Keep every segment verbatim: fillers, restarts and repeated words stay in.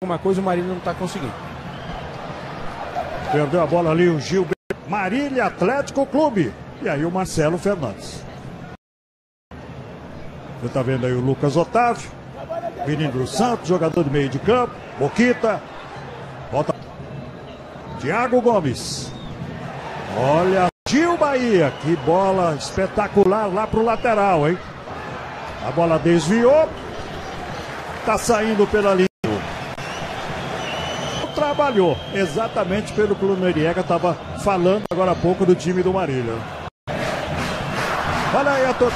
Uma coisa o Marília não está conseguindo. Perdeu a bola ali o Gilberto. Marília Atlético Clube. E aí o Marcelo Fernandes. Você está vendo aí o Lucas Otávio. Menino do Santos, jogador de meio de campo. Boquita. Volta. Thiago Gomes. Olha, Gil Bahia. Que bola espetacular lá pro lateral, hein? A bola desviou. Tá saindo pela linha. Trabalhou exatamente pelo que o Noriega estava falando agora há pouco do time do Marília. Olha aí a to...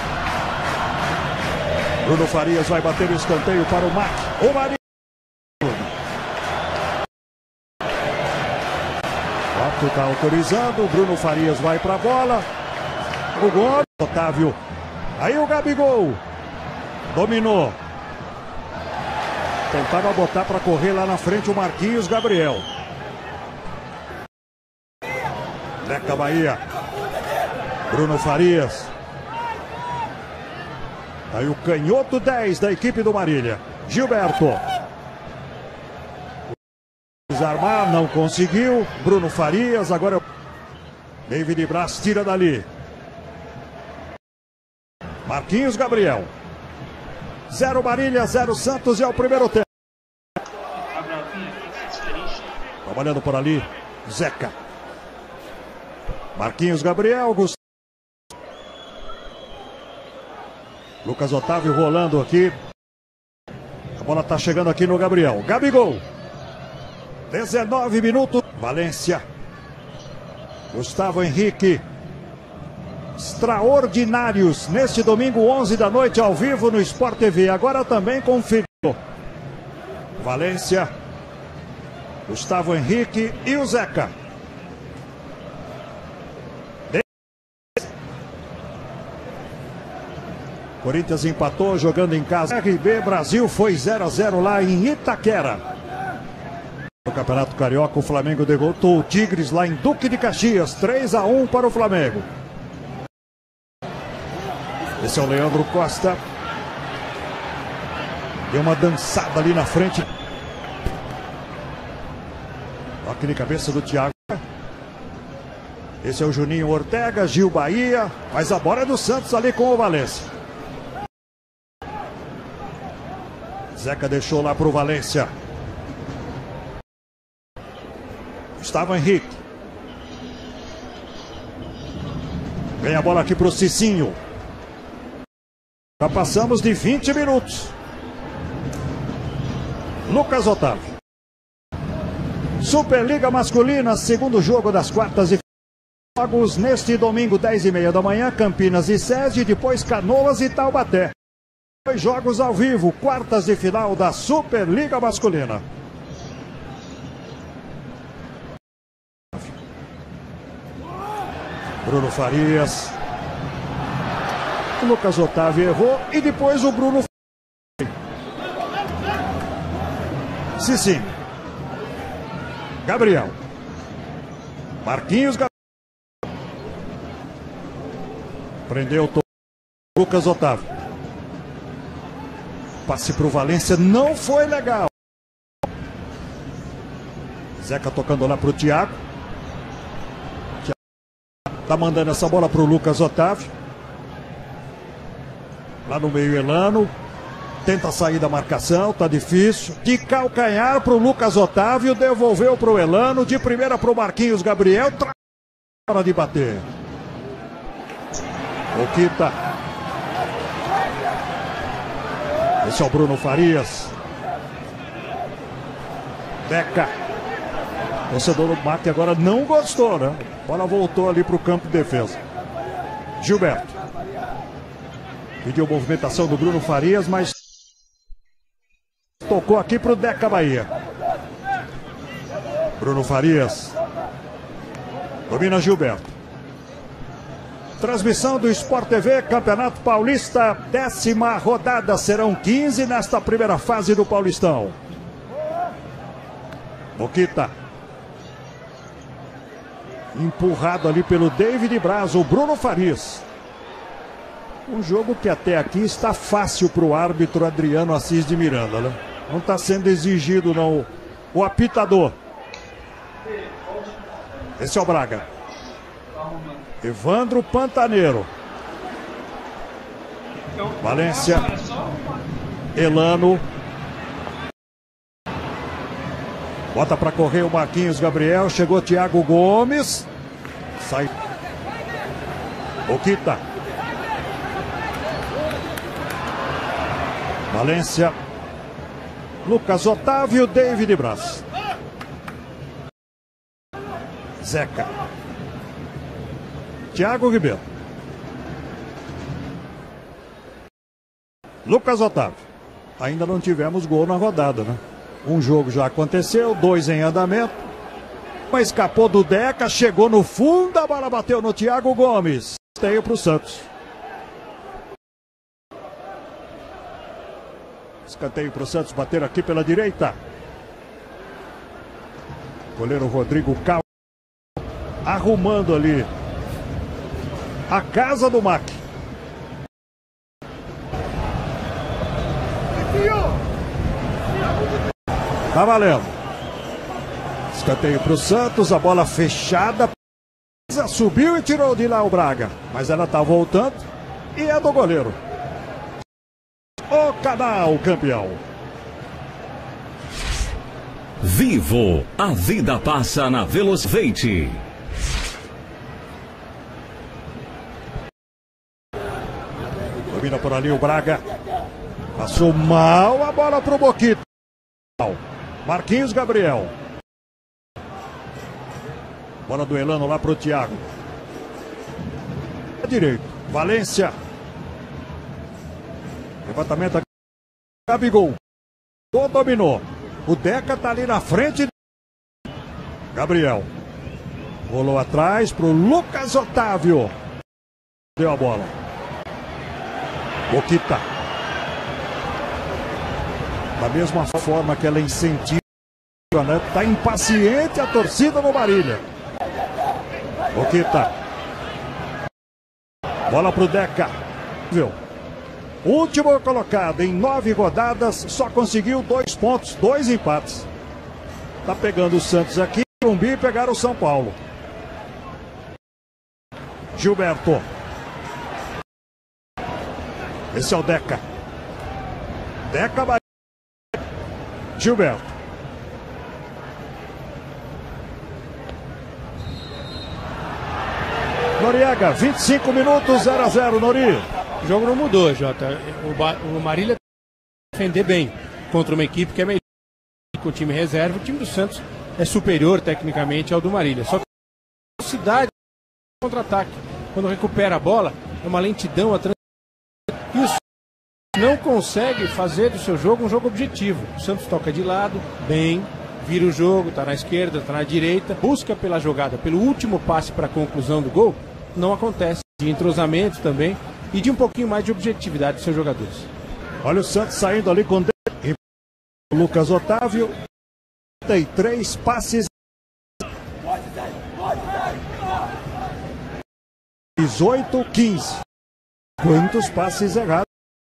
Bruno Farias vai bater o escanteio para o Mac. O Marília. O árbitro está autorizando. O Bruno Farias vai para a bola. O Gomes. Otávio. Aí o Gabigol. Dominou. Tentava botar para correr lá na frente o Marquinhos Gabriel. Deca Bahia. Bruno Farias. Aí o canhoto dez da equipe do Marília. Gilberto. Desarmar, não conseguiu. Bruno Farias, agora David Braz tira dali. Marquinhos Gabriel. Zero Marília, zero Santos e é o primeiro tempo. Trabalhando por ali, Zeca. Marquinhos Gabriel, Gustavo. Lucas Otávio rolando aqui. A bola tá chegando aqui no Gabriel. Gabigol. dezenove minutos. Valência. Gustavo Henrique. Extraordinários neste domingo, onze da noite, ao vivo no Sport T V. Agora também conferido. Valência, Gustavo Henrique e o Zeca. Corinthians empatou jogando em casa. R B Brasil foi zero a zero lá em Itaquera. No Campeonato Carioca, o Flamengo derrotou o Tigres lá em Duque de Caxias. três a um para o Flamengo. Esse é o Leandro Costa. Deu uma dançada ali na frente. Toque de cabeça do Thiago. Esse é o Juninho Ortega, Gil Bahia. Mas a bola é do Santos ali com o Valência. Zeca deixou lá pro Valência. Gustavo Henrique. Vem a bola aqui pro Cicinho. Já passamos de vinte minutos. Lucas Otávio. Superliga Masculina, segundo jogo das quartas e jogos neste domingo, dez e meia da manhã, Campinas e Sesi, depois Canoas e Taubaté. Dois jogos ao vivo, quartas de final da Superliga Masculina. Bruno Farias. O Lucas Otávio errou e depois o Bruno. Sim, sim. Gabriel. Marquinhos Gabriel. Prendeu o Lucas Otávio. Passe para o Valência, não foi legal. Zeca tocando lá para o Thiago. Thiago tá mandando essa bola para o Lucas Otávio. Lá no meio, Elano. Tenta sair da marcação, tá difícil. De calcanhar pro Lucas Otávio. Devolveu pro Elano. De primeira pro Marquinhos Gabriel. Tra... Hora de bater. Boquita. Esse é o Bruno Farias. Deca. O torcedor do Mate agora não gostou, né? A bola voltou ali pro campo de defesa. Gilberto. Pediu movimentação do Bruno Farias, mas tocou aqui para o Deca Bahia. Bruno Farias. Domina Gilberto. Transmissão do Sport T V, Campeonato Paulista, décima rodada. Serão quinze nesta primeira fase do Paulistão. Boquita. Empurrado ali pelo David Braz, o Bruno Farias. Um jogo que até aqui está fácil para o árbitro Adriano Assis de Miranda, né? Não está sendo exigido, não. O apitador. Esse é o Braga. Evandro Pantaneiro. Valência. Elano. Bota para correr o Marquinhos Gabriel. Chegou Thiago Gomes. Sai. Boquita. Valência. Lucas Otávio, David Braz. Zeca. Thiago Ribeiro. Lucas Otávio. Ainda não tivemos gol na rodada, né? Um jogo já aconteceu, dois em andamento. Mas escapou do Deca, chegou no fundo, a bola bateu no Thiago Gomes. Escanteio para o Santos. Escanteio para o Santos bater aqui pela direita. Goleiro Rodrigo Cal arrumando ali a casa do Mac. Tá valendo. Escanteio para o Santos, a bola fechada. Subiu e tirou de lá o Braga. Mas ela tá voltando e é do goleiro. O canal campeão. Vivo, a vida passa na Velocivate. Domina por ali o Braga. Passou mal a bola pro Boquita. Marquinhos Gabriel. Bola do Elano lá pro Thiago. Direito. Valência. Levantamento aqui. Gabigol. O dominou. O Deca tá ali na frente. Gabriel. Rolou atrás pro Lucas Otávio. Deu a bola. Boquita. Da mesma forma que ela incentiva, né? Tá impaciente a torcida no Marília. Boquita. Bola pro Deca. Viu? Último colocado em nove rodadas, só conseguiu dois pontos, dois empates. Tá pegando o Santos aqui, Morumbi, pegaram o São Paulo. Gilberto. Esse é o Deca. Deca vai. Gilberto. Noriega, vinte e cinco minutos, zero a zero, Nori. O jogo não mudou, Jota. O, ba o Marília defender bem contra uma equipe que é melhor com o time reserva. O time do Santos é superior tecnicamente ao do Marília. Só que a velocidade do contra-ataque, quando recupera a bola, é uma lentidão. A trans... E o Santos não consegue fazer do seu jogo um jogo objetivo. O Santos toca de lado, bem, vira o jogo, tá na esquerda, tá na direita, busca pela jogada, pelo último passe para a conclusão do gol, não acontece. De entrosamento também e de um pouquinho mais de objetividade dos seus jogadores. Olha o Santos saindo ali com o Lucas Otávio. Tem três passes. dezoito, quinze. Quantos passes errados?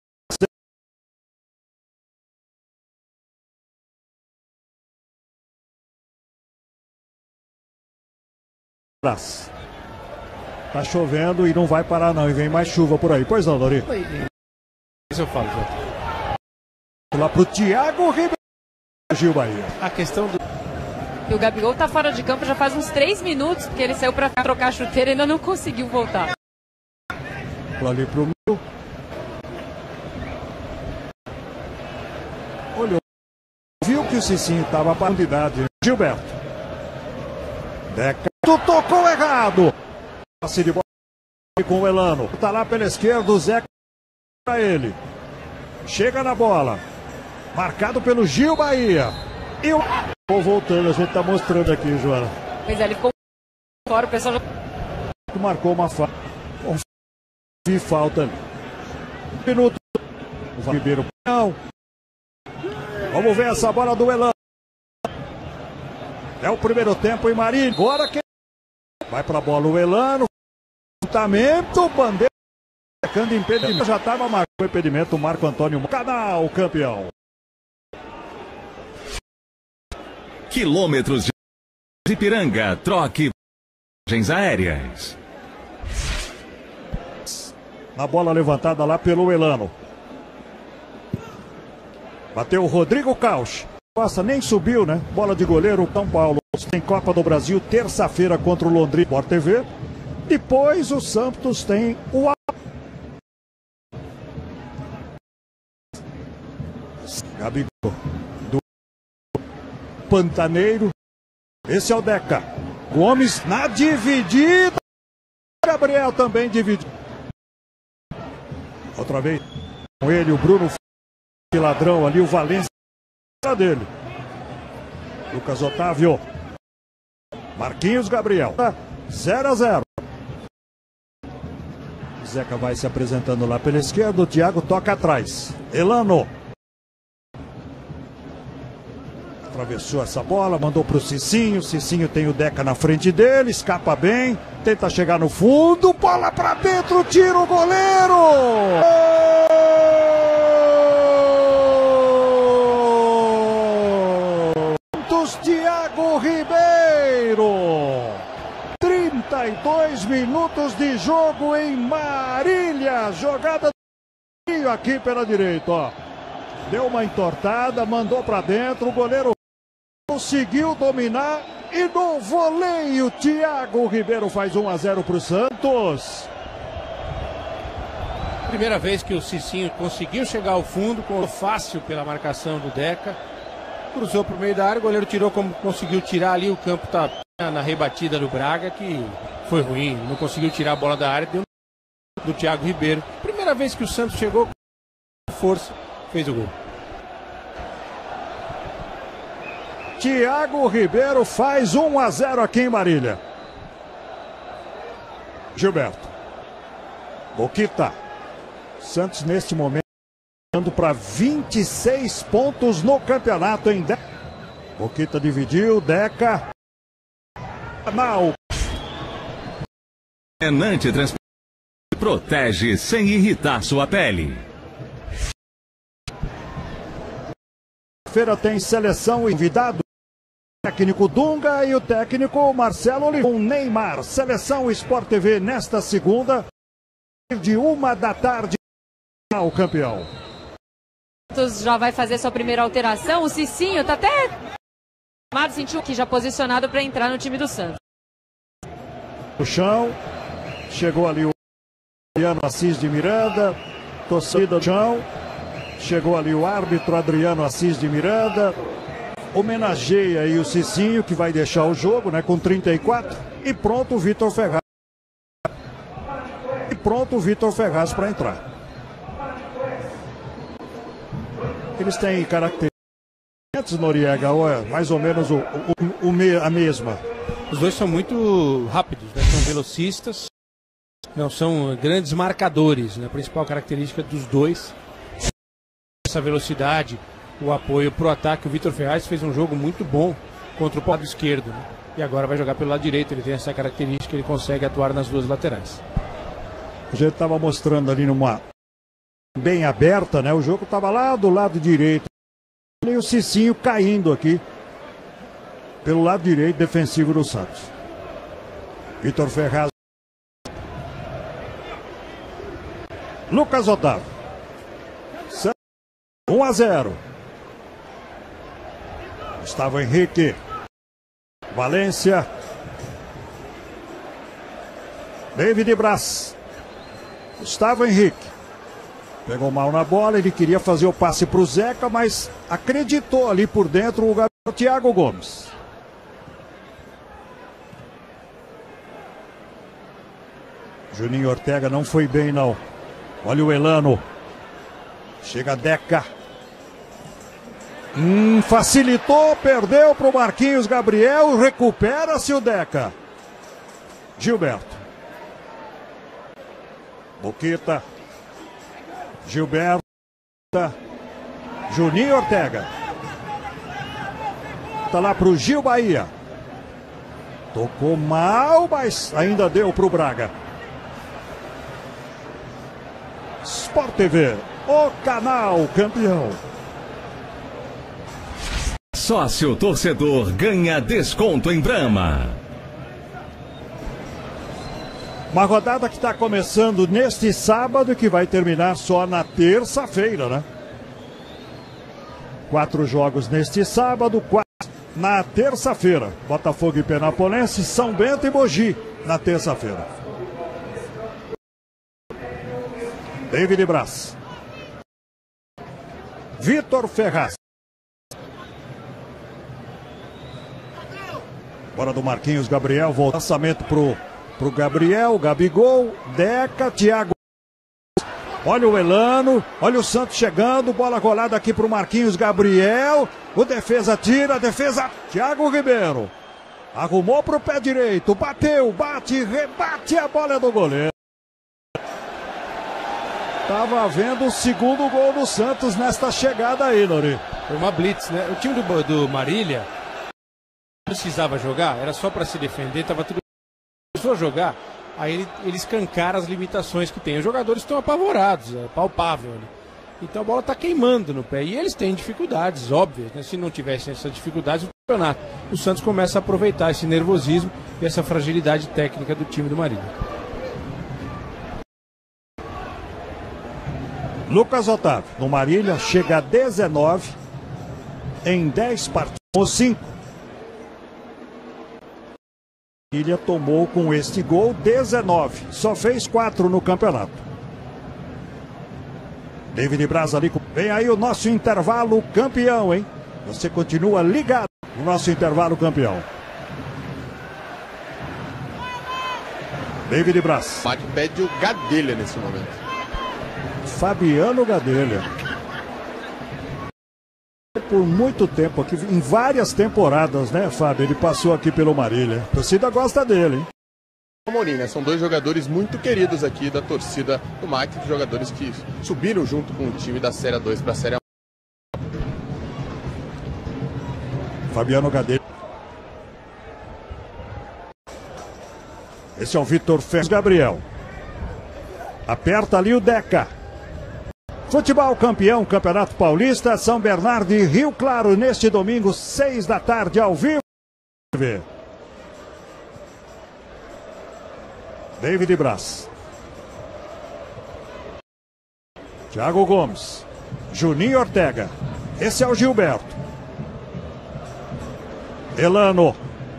Tá chovendo e não vai parar não, e vem mais chuva por aí. Pois não, Dori? Isso eu falo, Jota. Lá pro Thiago Ribeiro. Gil Bahia. A questão do... E o Gabigol tá fora de campo já faz uns três minutos, porque ele saiu pra trocar a chuteira e ainda não conseguiu voltar. Ali pro meio. Olhou. Viu que o Cicinho tava para a unidade. Gilberto. Deca. Tocou errado. Passe de bola com o Elano. Tá lá pela esquerda, o Zeca para ele. Chega na bola. Marcado pelo Gil Bahia. E o... Vou voltando, a gente tá mostrando aqui, Joana. Pois é, ele ficou fora, o pessoal já... Marcou uma falta. Vi falta ali. Um minuto. O Ribeiro. Vamos ver essa bola do Elano. É o primeiro tempo em Marília. Agora que vai pra bola o Elano. Lançamento, bandeira. Marcando impedimento. Já estava marcando impedimento o Marco Antônio. Canal campeão. Quilômetros de Ipiranga, troque viagens aéreas. Na bola levantada lá pelo Elano. Bateu o Rodrigo Cauch. Nossa, nem subiu, né? Bola de goleiro, São Paulo. Tem Copa do Brasil, terça-feira contra o Londrina Sport T V. Depois o Santos tem o Gabigol do Pantaneiro. Esse é o Deca. Gomes na dividida. Gabriel também dividiu. Outra vez com ele, o Bruno Ladrão ali, o Valência dele. Lucas Otávio. Marquinhos Gabriel. zero a zero. Zeca vai se apresentando lá pela esquerda. O Thiago toca atrás. Elano. Atravessou essa bola, mandou para o Cicinho. Cicinho tem o Deca na frente dele, escapa bem, tenta chegar no fundo, bola para dentro, tira o goleiro! Santos, Thiago Ribeiro! trinta e dois minutos de jogo em Marília, jogada aqui pela direita, ó. Deu uma entortada, mandou para dentro, o goleiro conseguiu dominar e no voleio Thiago Ribeiro faz um a zero para o Santos. Primeira vez que o Cicinho conseguiu chegar ao fundo, com fácil pela marcação do Deca. Cruzou para o meio da área, o goleiro tirou como conseguiu tirar ali, o campo tá na rebatida do Braga, que foi ruim, não conseguiu tirar a bola da área, deu do Thiago Ribeiro. Primeira vez que o Santos chegou com força, fez o gol. Thiago Ribeiro faz um a zero aqui em Marília. Gilberto. Boquita. Santos neste momento indo para vinte e seis pontos no campeonato em Deca. Boquita dividiu, Deca. Canal. Enante Transporte protege sem irritar sua pele. Feira tem seleção envidado. Técnico Dunga e o técnico Marcelo Oliveira. Neymar, Seleção Sport T V nesta segunda, de uma da tarde, o campeão. O Santos já vai fazer sua primeira alteração. O Cicinho tá até sentiu que já posicionado para entrar no time do Santos. No chão, chegou ali o Adriano Assis de Miranda, torcida no chão, chegou ali o árbitro Adriano Assis de Miranda. Homenageia aí o Cicinho, que vai deixar o jogo, né, com trinta e quatro. E pronto o Vitor Ferraz. E pronto o Vitor Ferraz para entrar. Eles têm características, Noriega, ou é mais ou menos o, o, o, a mesma? Os dois são muito rápidos, né? São velocistas, não são grandes marcadores, né? A principal característica dos dois é essa velocidade. O apoio para o ataque. O Vitor Ferraz fez um jogo muito bom contra o lado esquerdo, né? E agora vai jogar pelo lado direito. Ele tem essa característica, ele consegue atuar nas duas laterais. A gente estava mostrando ali numa bem aberta, né? O jogo estava lá do lado direito. E o Cicinho caindo aqui pelo lado direito defensivo do Santos. Vitor Ferraz. Lucas Otávio. um a zero. Gustavo Henrique. Valência. David Braz. Gustavo Henrique. Pegou mal na bola, ele queria fazer o passe para o Zeca, mas acreditou ali por dentro o garoto Thiago Gomes. Juninho Ortega não foi bem não. Olha o Elano. Chega a Deca. Hum, facilitou, perdeu para o Marquinhos Gabriel. Recupera-se o Deca. Gilberto. Boquita. Gilberto. Juninho Ortega. Tá lá para o Gil Bahia. Tocou mal, mas ainda deu para o Braga. Sport T V, o canal campeão. Sócio torcedor ganha desconto em Brahma. Uma rodada que está começando neste sábado e que vai terminar só na terça-feira, né? Quatro jogos neste sábado, quatro na terça-feira. Botafogo e Penapolense, São Bento e Mogi na terça-feira. David Braz. Vitor Ferraz. Bora do Marquinhos Gabriel, volta lançamento pro, pro Gabriel, Gabigol, Deca, Thiago. Olha o Elano, olha o Santos chegando, bola rolada aqui pro Marquinhos Gabriel. O defesa tira, defesa, Thiago Ribeiro. Arrumou pro pé direito, bateu, bate, rebate, a bola é do goleiro. Tava vendo o segundo gol do Santos nesta chegada aí, Nori. Foi uma blitz, né? O time do, do Marília precisava jogar, era só para se defender, tava tudo. Precisou jogar, aí ele, ele escancara as limitações que tem. Os jogadores estão apavorados, é palpável ali. Então a bola tá queimando no pé. E eles têm dificuldades, óbvias, né? Se não tivessem essas dificuldades, o campeonato. O Santos começa a aproveitar esse nervosismo e essa fragilidade técnica do time do Marília. Lucas Otávio, no Marília, chega a dezenove em dez partidas. cinco. Marília tomou com este gol dezenove. Só fez quatro no campeonato. David Braz ali. Vem aí o nosso intervalo campeão, hein? Você continua ligado no nosso intervalo campeão. David Braz. Bate pede o Gadelha nesse momento. Fabiano Gadelha. Por muito tempo aqui, em várias temporadas, né, Fábio? Ele passou aqui pelo Marília. A torcida gosta dele, hein? Amorim, né? São dois jogadores muito queridos aqui da torcida do M A C, jogadores que subiram junto com o time da Série dois para a Série A. Fabiano Gadelha. Esse é o Vitor Ferraz Gabriel. Aperta ali o Deca. Futebol campeão, Campeonato Paulista, São Bernardo e Rio Claro, neste domingo, seis da tarde, ao vivo. David Braz. Thiago Gomes. Juninho Ortega. Esse é o Gilberto. Elano.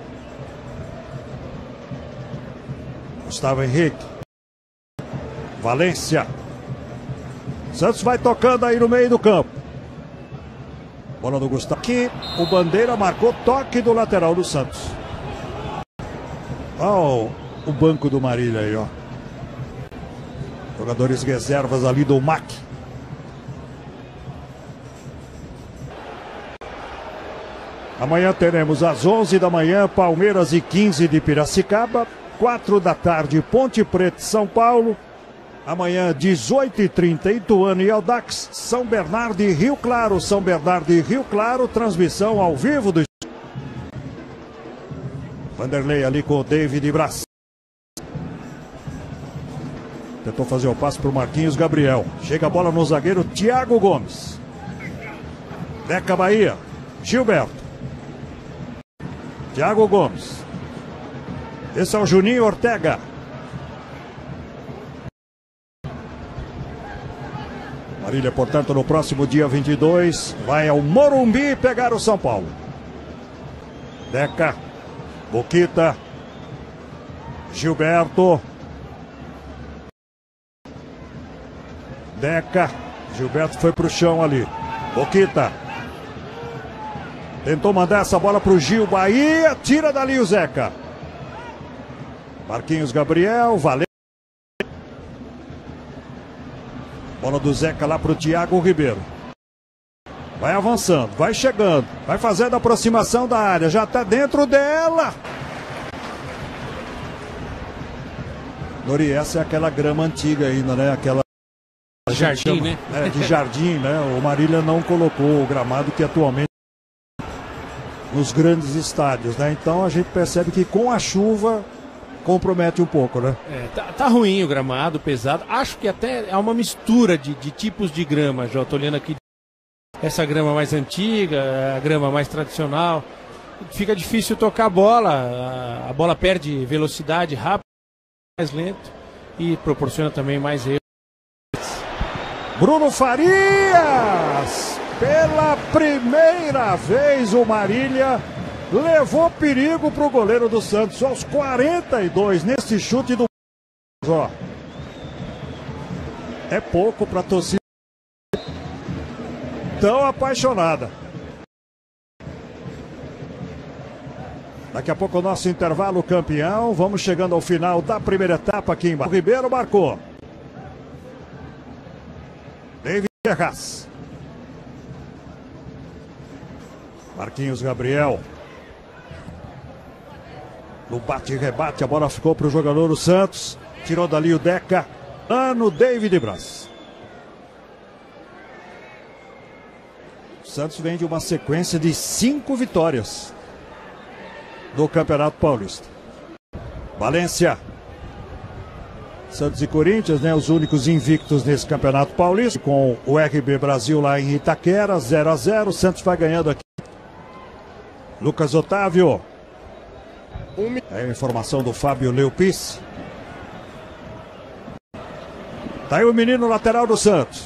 Gustavo Henrique. Valência. Santos vai tocando aí no meio do campo. Bola do Gustavo. Aqui o Bandeira marcou toque do lateral do Santos. Ó, oh, o banco do Marília aí, ó. Jogadores reservas ali do M A C. Amanhã teremos às onze da manhã Palmeiras e quinze de Piracicaba. quatro da tarde Ponte Preta e São Paulo. Amanhã, dezoito e trinta, Ituano e Audax, São Bernardo e Rio Claro. São Bernardo e Rio Claro, transmissão ao vivo do... Vanderlei ali com o David Braz. Tentou fazer o passe para o Marquinhos Gabriel. Chega a bola no zagueiro Thiago Gomes. Deca Bahia. Gilberto. Thiago Gomes. Esse é o Juninho Ortega. Marília, portanto, no próximo dia vinte e dois, vai ao Morumbi pegar o São Paulo. Deca, Boquita, Gilberto. Deca, Gilberto foi pro chão ali. Boquita. Tentou mandar essa bola pro Gil Bahia, tira dali o Zeca. Marquinhos Gabriel, valeu. Bola do Zeca lá pro Thiago Ribeiro. Vai avançando, vai chegando, vai fazendo a aproximação da área, já tá dentro dela. Nori, essa é aquela grama antiga ainda, né? Aquela jardim, chama, né? É, de jardim, né? O Marília não colocou o gramado que atualmente nos grandes estádios, né? Então a gente percebe que com a chuva compromete um pouco, né? É, tá, tá ruim o gramado, pesado. Acho que até é uma mistura de, de tipos de grama, já tô olhando aqui. essa grama mais antiga, a grama mais tradicional. Fica difícil tocar a bola, a bola perde velocidade rápido, mais lento e proporciona também mais erros. Bruno Farias, pela primeira vez o Marília levou perigo para o goleiro do Santos aos quarenta e dois nesse chute do... Ó, é pouco para a torcida tão apaixonada. Daqui a pouco o nosso intervalo campeão. Vamos chegando ao final da primeira etapa aqui embaixo. O Ribeiro marcou. David Ferraz. Marquinhos Gabriel. No bate e rebate, a bola ficou para o jogador do Santos. Tirou dali o Deca. Ano David Braz. O Santos vem de uma sequência de cinco vitórias do Campeonato Paulista. Valência. Santos e Corinthians, né, os únicos invictos nesse Campeonato Paulista, com o R B Brasil lá em Itaquera, zero a zero. O Santos vai ganhando aqui. Lucas Otávio. É a informação do Fábio Leupis. Tá aí o menino lateral do Santos.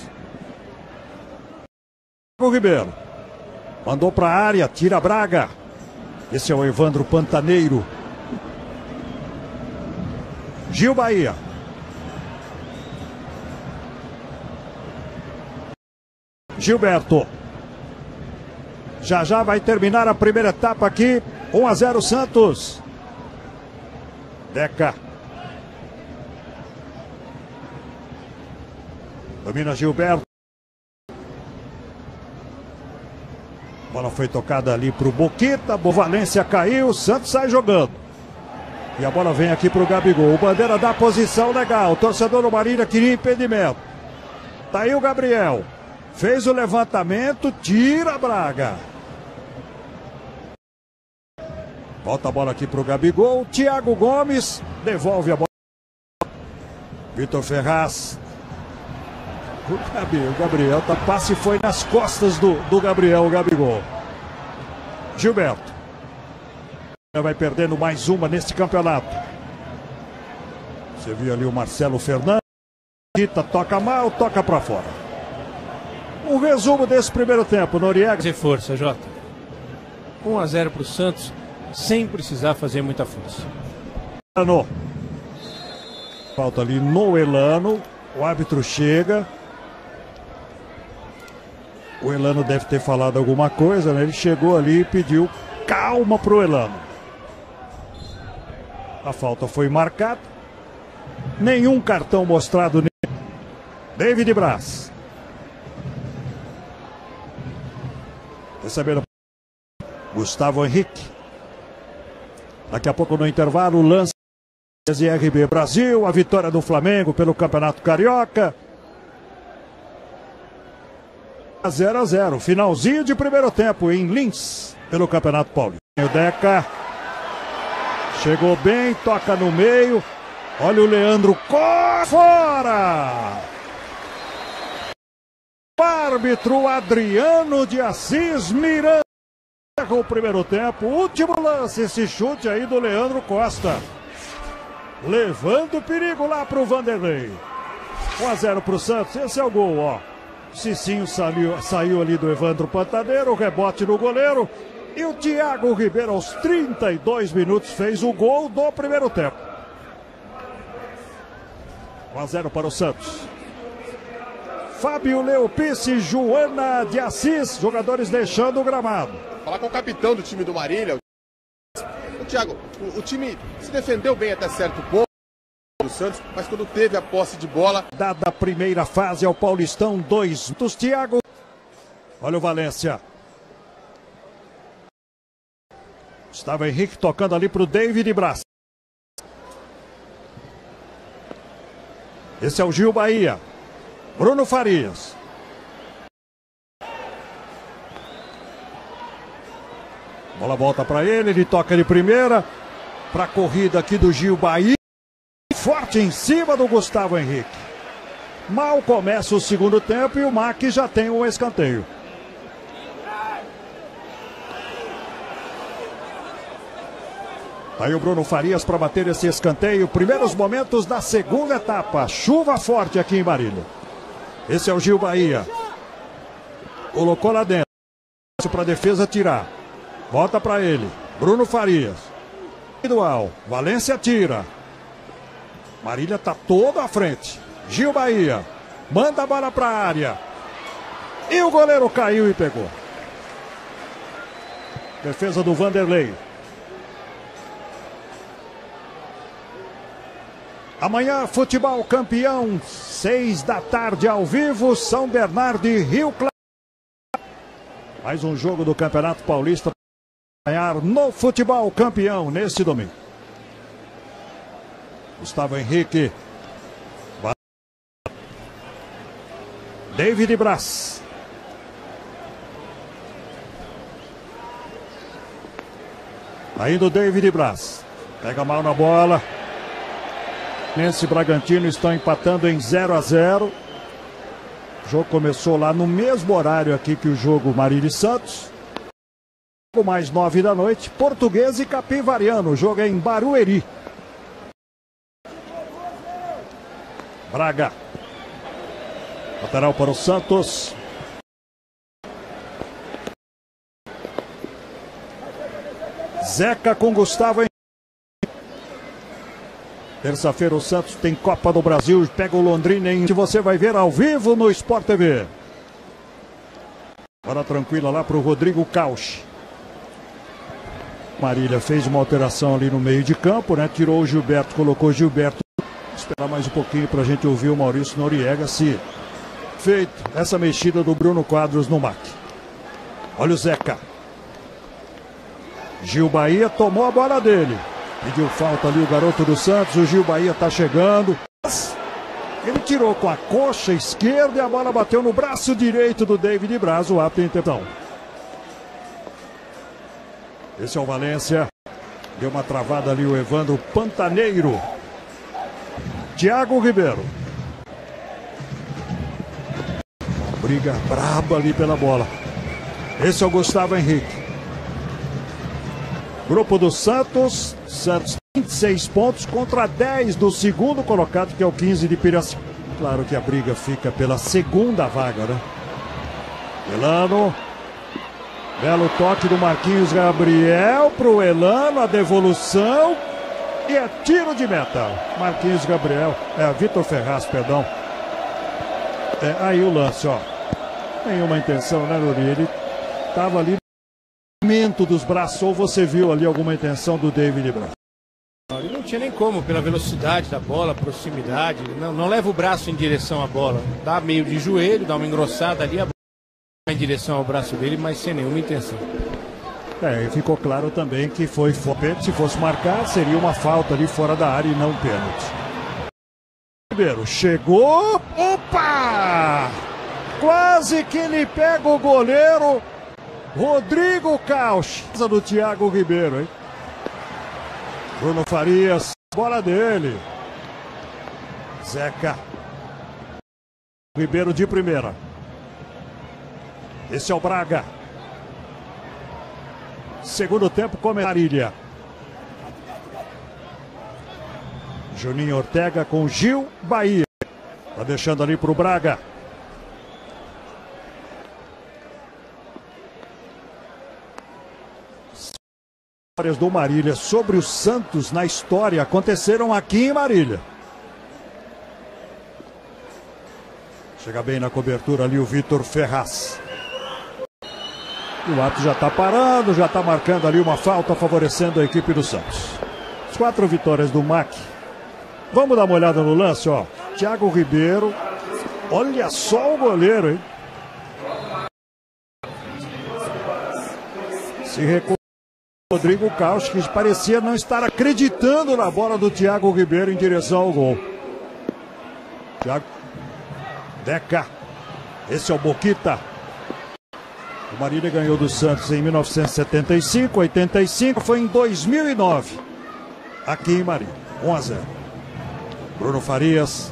O Ribeiro. Mandou para a área, tira a Braga. Esse é o Evandro Pantaneiro. Gil Bahia. Gilberto. Já já vai terminar a primeira etapa aqui. um a zero Santos. Deca. Domina Gilberto. A bola foi tocada ali para o Boquita. Valência caiu. Santos sai jogando. E a bola vem aqui para o Gabigol. O Bandeira dá posição legal. O torcedor do Marília queria impedimento. Tá aí o Gabriel. Fez o levantamento. Tira a Braga. Volta a bola aqui para o Gabigol. Thiago Gomes devolve a bola. Vitor Ferraz. O Gabriel, o Gabriel tá, passe foi nas costas do, do Gabriel, o Gabigol. Gilberto. Vai perdendo mais uma nesse campeonato. Você viu ali o Marcelo Fernandes. Toca mal, toca para fora. Um resumo desse primeiro tempo, Noriega. Fazer força, Jota. um a zero para o Santos, sem precisar fazer muita força. Elano. Falta ali no Elano. O árbitro chega. O Elano deve ter falado alguma coisa, né? Ele chegou ali e pediu calma pro Elano. A falta foi marcada. Nenhum cartão mostrado nele. David Braz. Recebendo Gustavo Henrique. Daqui a pouco no intervalo, lance de R B Brasil, a vitória do Flamengo pelo Campeonato Carioca. zero a zero, finalzinho de primeiro tempo em Lins, pelo Campeonato Paulista. O Deca chegou bem, toca no meio. Olha o Leandro, corre fora! O árbitro Adriano de Assis Miranda o primeiro tempo. Último lance, esse chute aí do Leandro Costa. Levando perigo lá pro Vanderlei. um a zero pro Santos, esse é o gol, ó. Cicinho saiu, saiu ali do Evandro Pantaneiro, rebote no goleiro. E o Thiago Ribeiro, aos trinta e dois minutos, fez o gol do primeiro tempo. um a zero para o Santos. Fábio Leopice, Joana de Assis, jogadores deixando o gramado. Falar com o capitão do time do Marília. O Thiago, o, o time se defendeu bem até certo ponto. Do Santos, mas quando teve a posse de bola. Dada a primeira fase ao Paulistão, dois dos Thiago. Olha o Valência. Gustavo Henrique tocando ali para o David Braz. Esse é o Gil Bahia. Bruno Farias. Bola volta para ele, ele toca de primeira. Para a corrida aqui do Gil Bahia. Forte em cima do Gustavo Henrique. Mal começa o segundo tempo e o Mac já tem um escanteio. Tá aí o Bruno Farias para bater esse escanteio. Primeiros momentos da segunda etapa. Chuva forte aqui em Marília. Esse é o Gil Bahia. Colocou lá dentro. Para a defesa tirar. Volta para ele. Bruno Farias. Individual. Valência tira. Marília tá toda à frente. Gil Bahia. Manda a bola para a área. E o goleiro caiu e pegou. Defesa do Vanderlei. Amanhã, futebol campeão, seis da tarde ao vivo, São Bernardo e Rio Claro. Mais um jogo do Campeonato Paulista para ganhar no futebol campeão neste domingo. Gustavo Henrique. David Braz. Ainda o David Braz. Pega mal na bola. Nesse Bragantino estão empatando em zero a zero. O jogo começou lá no mesmo horário aqui que o jogo Marília e Santos. Mais nove da noite. Português e Capivariano. O jogo é em Barueri. Braga. Lateral para o Santos. Zeca com Gustavo Henrique. Terça-feira o Santos tem Copa do Brasil. Pega o Londrina em... Você vai ver ao vivo no Sport T V. Bola tranquila lá para o Rodrigo Cauch. Marília fez uma alteração ali no meio de campo, né? Tirou o Gilberto, colocou o Gilberto. Vou esperar mais um pouquinho para a gente ouvir o Maurício Noriega se feito essa mexida do Bruno Quadros no M A C. Olha o Zeca. Gil Bahia tomou a bola dele. Pediu falta ali o garoto do Santos. O Gil Bahia tá chegando. Ele tirou com a coxa esquerda e a bola bateu no braço direito do David Braz. O ato interceptação. Esse é o Valência. Deu uma travada ali o Evandro Pantaneiro. Thiago Ribeiro. Uma briga braba ali pela bola. Esse é o Gustavo Henrique. Grupo do Santos. Santos vinte e seis pontos contra dez do segundo colocado, que é o quinze de Piracicaba. Claro que a briga fica pela segunda vaga, né? Elano. Belo toque do Marquinhos Gabriel pro Elano. A devolução. E é tiro de meta. Marquinhos Gabriel. É, Vitor Ferraz, perdão. É, aí o lance, ó. Nenhuma intenção, né, Nuri? Ele tava ali dos braços, ou você viu ali alguma intenção do David Braz? Ele não tinha nem como, pela velocidade da bola, proximidade, não, não leva o braço em direção à bola, dá meio de joelho, dá uma engrossada ali, a bola vai em direção ao braço dele, mas sem nenhuma intenção. É, e ficou claro também que foi pênalti, se fosse marcar, seria uma falta ali fora da área e não pênalti. Ribeiro chegou, opa! Quase que ele pega o goleiro Rodrigo Cauch, do Thiago Ribeiro, hein? Bruno Farias, bola dele. Zeca. Ribeiro de primeira. Esse é o Braga. Segundo tempo, come Marília. Juninho Ortega com Gil Bahia. Tá deixando ali pro Braga. Histórias do Marília sobre o Santos na história aconteceram aqui em Marília. Chega bem na cobertura ali o Vitor Ferraz. E o ato já está parando, já está marcando ali uma falta favorecendo a equipe do Santos. As quatro vitórias do M A C. Vamos dar uma olhada no lance, ó. Thiago Ribeiro. Olha só o goleiro, hein? Se recuperou. Rodrigo Cauch, que parecia não estar acreditando na bola do Thiago Ribeiro em direção ao gol. Thiago. Deca. Esse é o Boquita. O Marília ganhou do Santos em mil novecentos e setenta e cinco, oitenta e cinco, foi em dois mil e nove. Aqui em Marília. um a zero. Bruno Farias.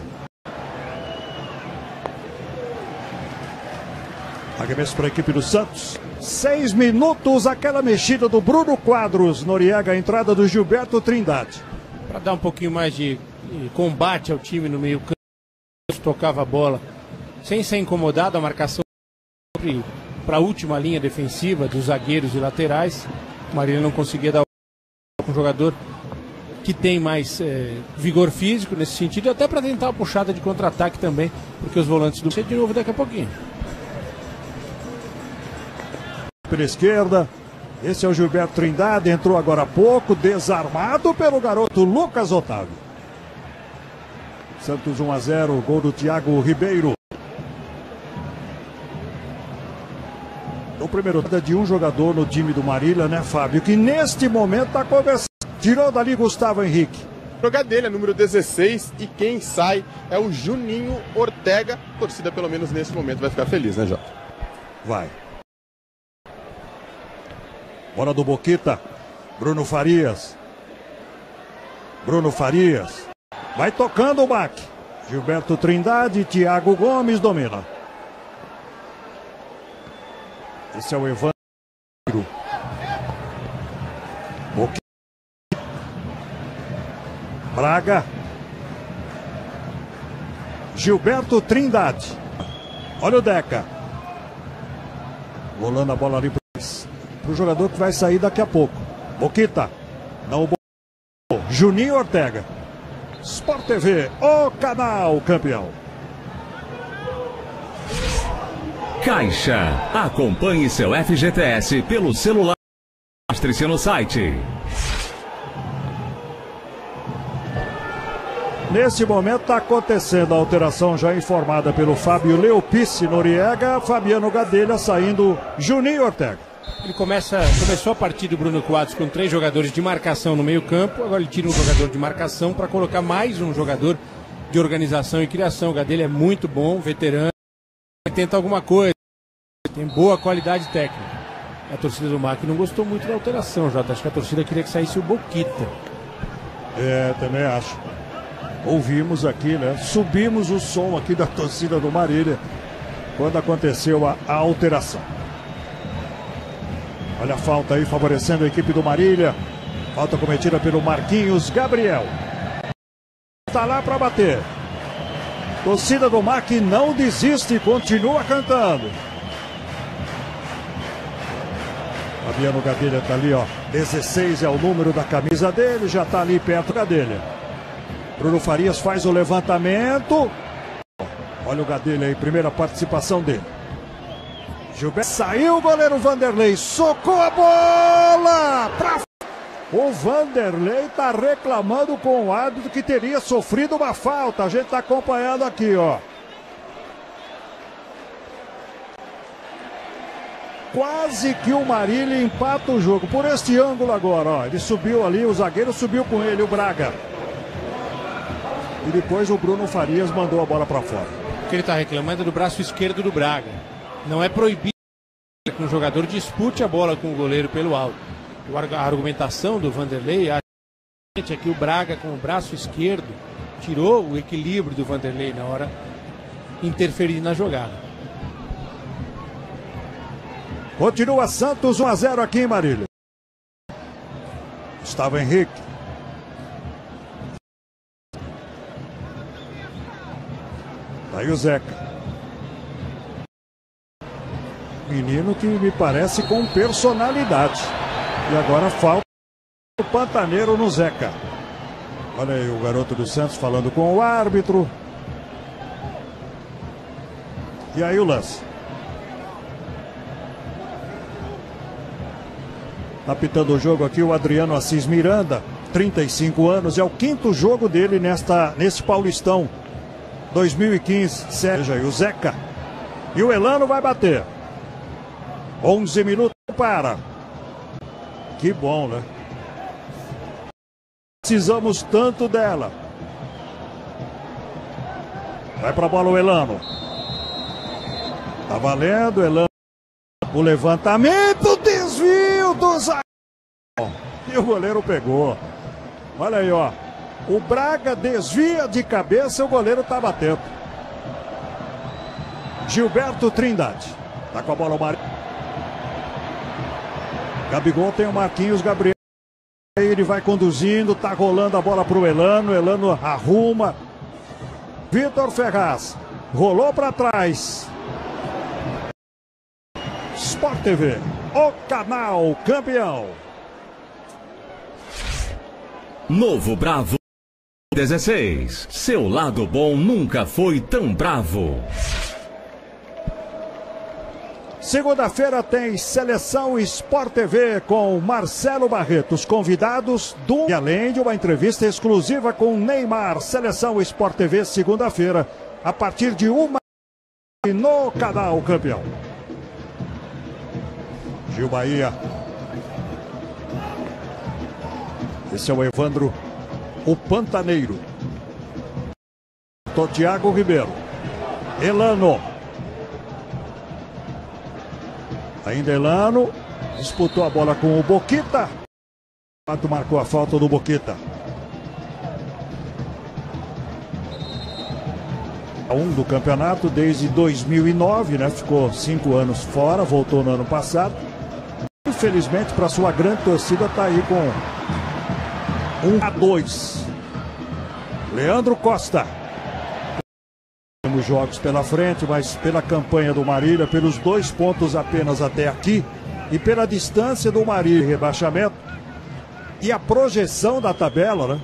Arremesso para a equipe do Santos. Seis minutos, aquela mexida do Bruno Quadros. Noriega, a entrada do Gilberto Trindade. Para dar um pouquinho mais de, de combate ao time no meio campo, tocava a bola sem ser incomodado, a marcação para a última linha defensiva dos zagueiros e laterais. O Marília não conseguia dar um jogador que tem mais é, vigor físico nesse sentido, até para tentar uma puxada de contra-ataque também, porque os volantes do de novo daqui a pouquinho. Pela esquerda, esse é o Gilberto Trindade, entrou agora há pouco, desarmado pelo garoto Lucas Otávio. Santos um a zero, gol do Thiago Ribeiro. O primeiro de um jogador no time do Marília, né, Fábio? Que neste momento está conversando. Tirou dali Gustavo Henrique. Jogar dele é número dezesseis e quem sai é o Juninho Ortega. A torcida, pelo menos nesse momento, vai ficar feliz, né, Jota? Vai. Bola do Boquita. Bruno Farias. Bruno Farias. Vai tocando o baque. Gilberto Trindade, Thiago Gomes domina. Esse é o Evandro. Boquita. Braga. Gilberto Trindade. Olha o Deca. Rolando a bola ali para o jogador que vai sair daqui a pouco. Boquita. Não o Juninho Ortega. Sport T V, o canal campeão. Caixa. Acompanhe seu F G T S pelo celular. Mostre-se no site. Nesse momento está acontecendo a alteração já informada pelo Fábio Leopice Noriega. Fabiano Gadelha saindo, Juninho Ortega. Ele começa, começou a partir do Bruno Quadros com três jogadores de marcação no meio campo. Agora ele tira um jogador de marcação para colocar mais um jogador de organização e criação. O Gadelha é muito bom, veterano. Ele tenta alguma coisa, tem boa qualidade técnica. A torcida do M A C não gostou muito da alteração, Jota. Acho que a torcida queria que saísse o Boquita. É, também acho. Ouvimos aqui, né? Subimos o som aqui da torcida do Marília quando aconteceu a, a alteração. Olha a falta aí favorecendo a equipe do Marília. Falta cometida pelo Marquinhos Gabriel. Está lá para bater. Torcida do M A C não desiste, continua cantando. Fabiano Gadelha está ali, ó. dezesseis é o número da camisa dele, já está ali perto da Gadelha. Bruno Farias faz o levantamento. Olha o Gadelha aí, primeira participação dele. Gilberto saiu, o goleiro Vanderlei socou a bola pra... O Vanderlei está reclamando com o árbitro que teria sofrido uma falta. A gente está acompanhando aqui, ó. Quase que o Marília empata o jogo. Por este ângulo agora, ó. Ele subiu ali, o zagueiro subiu com ele, o Braga. E depois o Bruno Farias mandou a bola para fora. O que ele está reclamando é do braço esquerdo do Braga. Não é proibido que um jogador dispute a bola com o goleiro pelo alto. A argumentação do Vanderlei é que o Braga com o braço esquerdo tirou o equilíbrio do Vanderlei na hora de interferir na jogada. Continua Santos um a zero aqui em Marília. Gustavo Henrique. Aí o Zeca. Menino que me parece com personalidade. E agora falta o pantaneiro no Zeca. Olha aí o garoto do Santos falando com o árbitro. E aí o lance. Tá pitando o jogo aqui o Adriano Assis Miranda, trinta e cinco anos. É o quinto jogo dele nesta, nesse Paulistão dois mil e quinze. Seja aí o Zeca. E o Elano vai bater. onze minutos para. Que bom, né? Precisamos tanto dela. Vai pra bola o Elano. Tá valendo, Elano. O levantamento, desvio do zagueiro. E o goleiro pegou. Olha aí, ó. O Braga desvia de cabeça e o goleiro tá batendo. Gilberto Trindade. Tá com a bola o Marília. Gabigol tem o Marquinhos Gabriel. Ele vai conduzindo, tá rolando a bola pro Elano. Elano arruma. Vitor Ferraz rolou para trás. Sport T V, o canal campeão. Novo Bravo dezesseis. Seu lado bom nunca foi tão bravo. Segunda-feira tem Seleção Sport T V com Marcelo Barreto. Os convidados do... E além de uma entrevista exclusiva com Neymar. Seleção Sport T V, segunda-feira, a partir de uma no canal campeão. Gil Bahia. Esse é o Evandro, o Pantaneiro. Tô Thiago Ribeiro. Elano. Ainda Elano. Disputou a bola com o Boquita. O Pato marcou a falta do Boquita. Um do campeonato desde dois mil e nove, né? Ficou cinco anos fora, voltou no ano passado. Infelizmente, para sua grande torcida, tá aí com um a dois. Leandro Costa. Temos jogos pela frente, mas pela campanha do Marília, pelos dois pontos apenas até aqui e pela distância do Marília, rebaixamento e a projeção da tabela, né?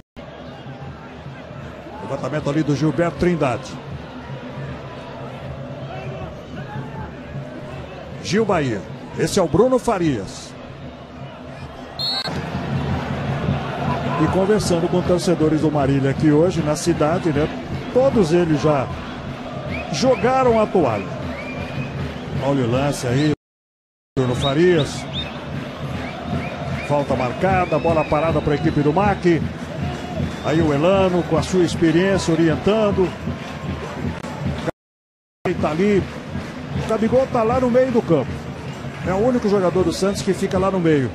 Levantamento ali do Gilberto Trindade. Gil Bahia. Esse é o Bruno Farias. E conversando com torcedores do Marília aqui hoje na cidade, né? Todos eles já jogaram a toalha. Olha o lance aí. Bruno Farias. Falta marcada, bola parada para a equipe do M A C. Aí o Elano com a sua experiência orientando. Tá ali. O Gabigol tá lá no meio do campo. É o único jogador do Santos que fica lá no meio.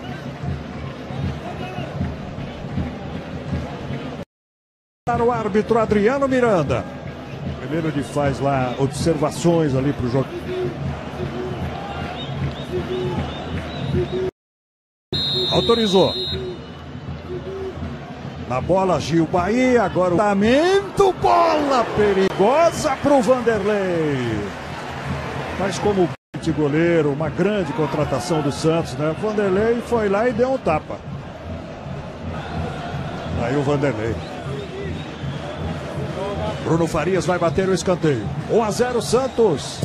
Para o árbitro Adriano Miranda. Primeiro ele faz lá observações ali para o jogo. Autorizou. Na bola Gil Bahia, agora o lançamento, bola perigosa para o Vanderlei. Mas como goleiro, uma grande contratação do Santos, né? O Vanderlei foi lá e deu um tapa. Aí o Vanderlei. Bruno Farias vai bater o escanteio. um a zero Santos.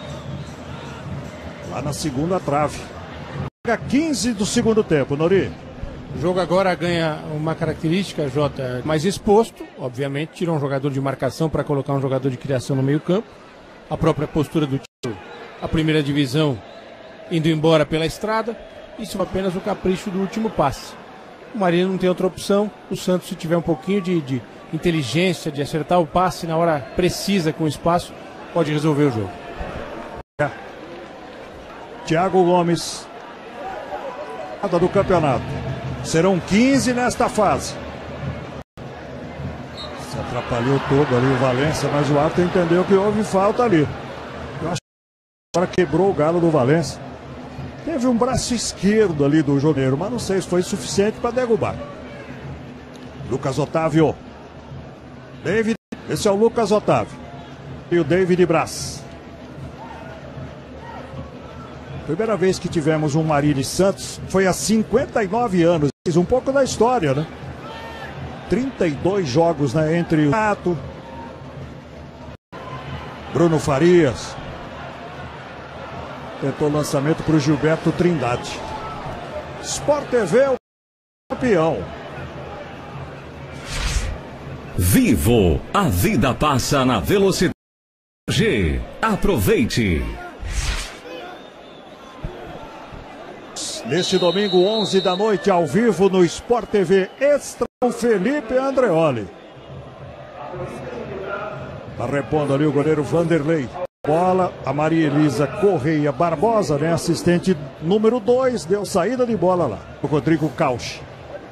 Lá na segunda trave. quinze do segundo tempo, Nori. O jogo agora ganha uma característica, Jota, mais exposto, obviamente, tira um jogador de marcação para colocar um jogador de criação no meio campo. A própria postura do time, a primeira divisão indo embora pela estrada. Isso é apenas o capricho do último passe. O Marília não tem outra opção. O Santos, se tiver um pouquinho de, de inteligência, de acertar o passe na hora precisa com o espaço, pode resolver o jogo. É. Thiago Gomes. Do campeonato. Serão quinze nesta fase. Se atrapalhou todo ali o Valência, mas o árbitro entendeu que houve falta ali. Eu acho que agora quebrou o galo do Valência. Teve um braço esquerdo ali do jogador, mas não sei se foi suficiente para derrubar. Lucas Otávio. David. Esse é o Lucas Otávio. E o David Braz. Primeira vez que tivemos um Marília e Santos foi há cinquenta e nove anos. Um pouco da história, né? trinta e dois jogos, né? Entre o Nato, Bruno Farias. Tentou lançamento para o Gilberto Trindade. Sport T V, o campeão. Vivo, a vida passa na velocidade G. Aproveite. Neste domingo, onze da noite, ao vivo no Sport T V Extra, o Felipe Andreoli. Tá repondo ali o goleiro Vanderlei. Bola, a Maria Elisa Correia Barbosa, né? Assistente número dois, deu saída de bola lá. O Rodrigo Cauchi.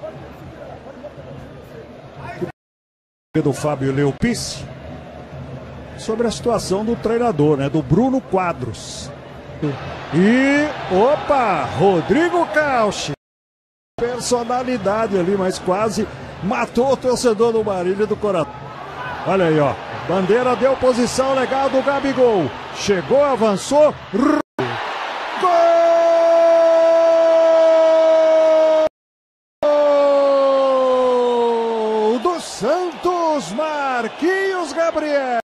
Do Fábio Leopice. Sobre a situação do treinador, né? Do Bruno Quadros. E, opa, Rodrigo Cauchi. Personalidade ali, mas quase matou o torcedor do Marília do coração. Olha aí, ó. Bandeira deu posição legal do Gabigol. Chegou, avançou. Gol do Santos, Marquinhos Gabriel.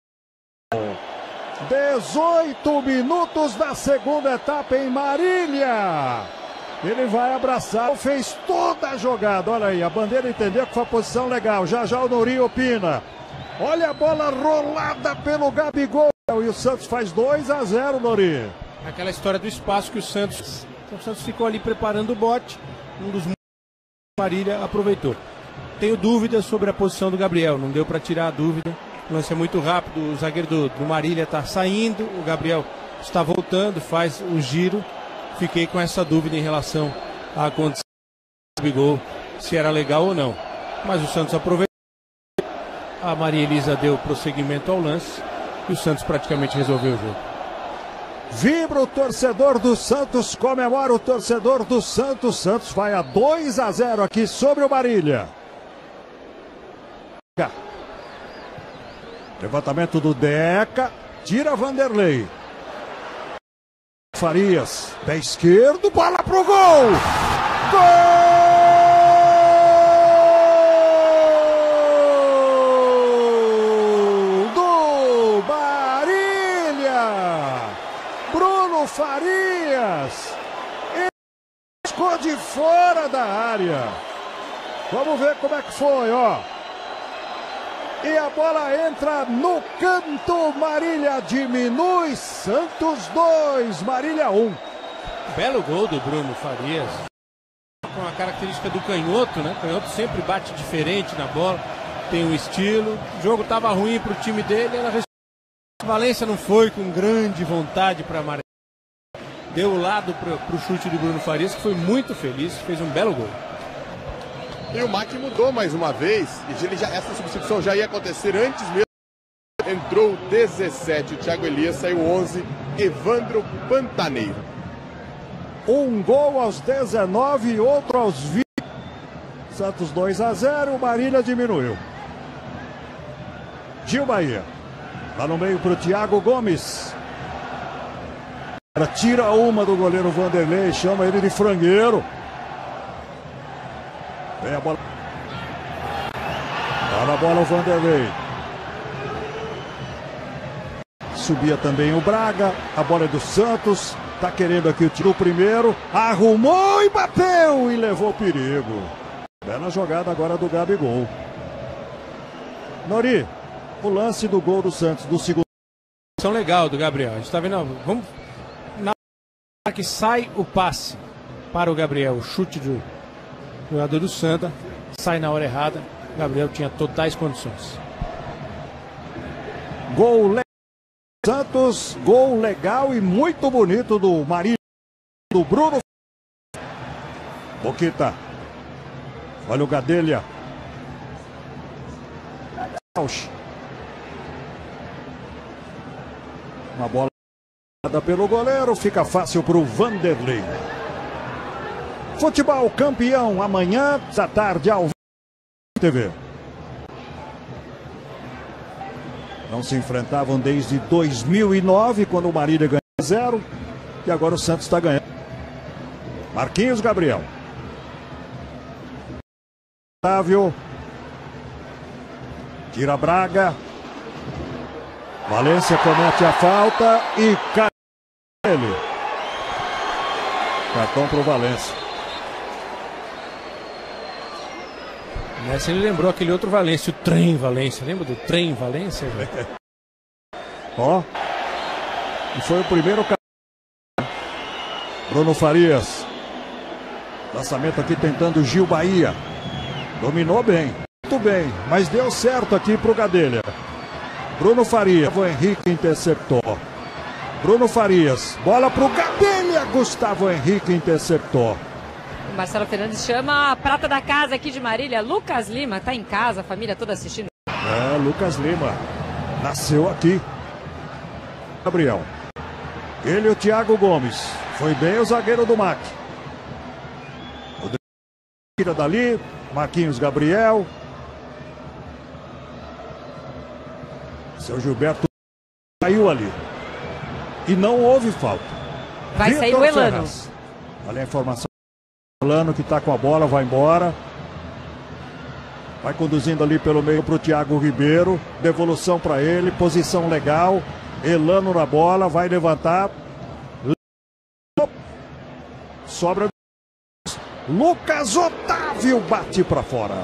dezoito minutos da segunda etapa em Marília. Ele vai abraçar, fez toda a jogada. Olha aí, a bandeira entendeu que foi a posição legal. Já já o Nori opina. Olha a bola rolada pelo Gabigol. E o Santos faz dois a zero, Nori. Aquela história do espaço que o Santos... O Santos ficou ali preparando o bote. Um dos Marília aproveitou. Tenho dúvidas sobre a posição do Gabriel. Não deu para tirar a dúvida. O lance é muito rápido. O zagueiro do, do Marília está saindo. O Gabriel está voltando, faz o giro. Fiquei com essa dúvida em relação à condição do Gabigol, se era legal ou não. Mas o Santos aproveitou. A Maria Elisa deu prosseguimento ao lance e o Santos praticamente resolveu o jogo. Vibra o torcedor do Santos, comemora o torcedor do Santos. Santos vai a dois a zero aqui sobre o Marília. Levantamento do Deca, tira Vanderlei. Farias, pé esquerdo, bola pro gol! Gol do Marília! Bruno Farias! Ele ficou de fora da área. Vamos ver como é que foi, ó. E a bola entra no canto, Marília diminui, Santos dois, Marília um. Belo gol do Bruno Farias. Com a característica do canhoto, né? O canhoto sempre bate diferente na bola, tem um estilo. O jogo estava ruim para o time dele, ela responde. Valência não foi com grande vontade para a Marília. Deu o lado para o chute do Bruno Farias, que foi muito feliz, fez um belo gol. E o Mac mudou mais uma vez, e ele já, essa substituição já ia acontecer antes mesmo. Entrou dezessete, o Thiago Elias, saiu onze, Evandro Pantaneiro. Um gol aos dezenove e outro aos vinte. Santos dois a zero, o Marília diminuiu. Gil Bahia. Lá no meio para o Thiago Gomes. Tira uma do goleiro Vanderlei, chama ele de frangueiro. Vem a bola. Tá na bola o Vanderlei. Subia também o Braga. A bola é do Santos. Tá querendo aqui o tiro primeiro. Arrumou e bateu e levou perigo. Bela jogada agora do Gabigol. Nori, o lance do gol do Santos, do segundo. São legal do Gabriel. A gente tá vendo. Vamos. Na hora que sai o passe para o Gabriel, o chute do jogador do Santa, sai na hora errada. O Gabriel tinha totais condições. Gol legal. Santos, gol legal e muito bonito do Marília, do Bruno. Boquita. Olha o Gadelha. Uma bola pelo goleiro, fica fácil para o Vanderlei. Futebol campeão amanhã da tarde ao T V. Não se enfrentavam desde dois mil e nove, quando o Marília ganhou zero. E agora o Santos está ganhando. Marquinhos Gabriel. Otávio. Tira Braga. Valência comete a falta e cai ele. Cartão para o Valência. Nessa ele lembrou aquele outro Valência, o Trem Valência. Lembra do Trem Valência? Ó. E foi o primeiro. Bruno Farias. Lançamento aqui tentando Gil Bahia. Dominou bem. Muito bem. Mas deu certo aqui pro Gadelha. Bruno Farias. Gustavo Henrique interceptou. Bruno Farias. Bola pro Gadelha. Gustavo Henrique interceptou. O Marcelo Fernandes chama a prata da casa aqui de Marília, Lucas Lima, tá em casa, a família toda assistindo. É, Lucas Lima, nasceu aqui. Gabriel, ele e o Thiago Gomes, Foi bem o zagueiro do M A C. Tira dali, Marquinhos Gabriel. Seu Gilberto caiu ali. E não houve falta. Vai Vitor sair o Elano. Ferraz. Olha a informação. O Elano que está com a bola, vai embora. Vai conduzindo ali pelo meio para o Thiago Ribeiro. Devolução para ele, posição legal. Elano na bola, vai levantar. Sobra. Lucas Otávio bate para fora.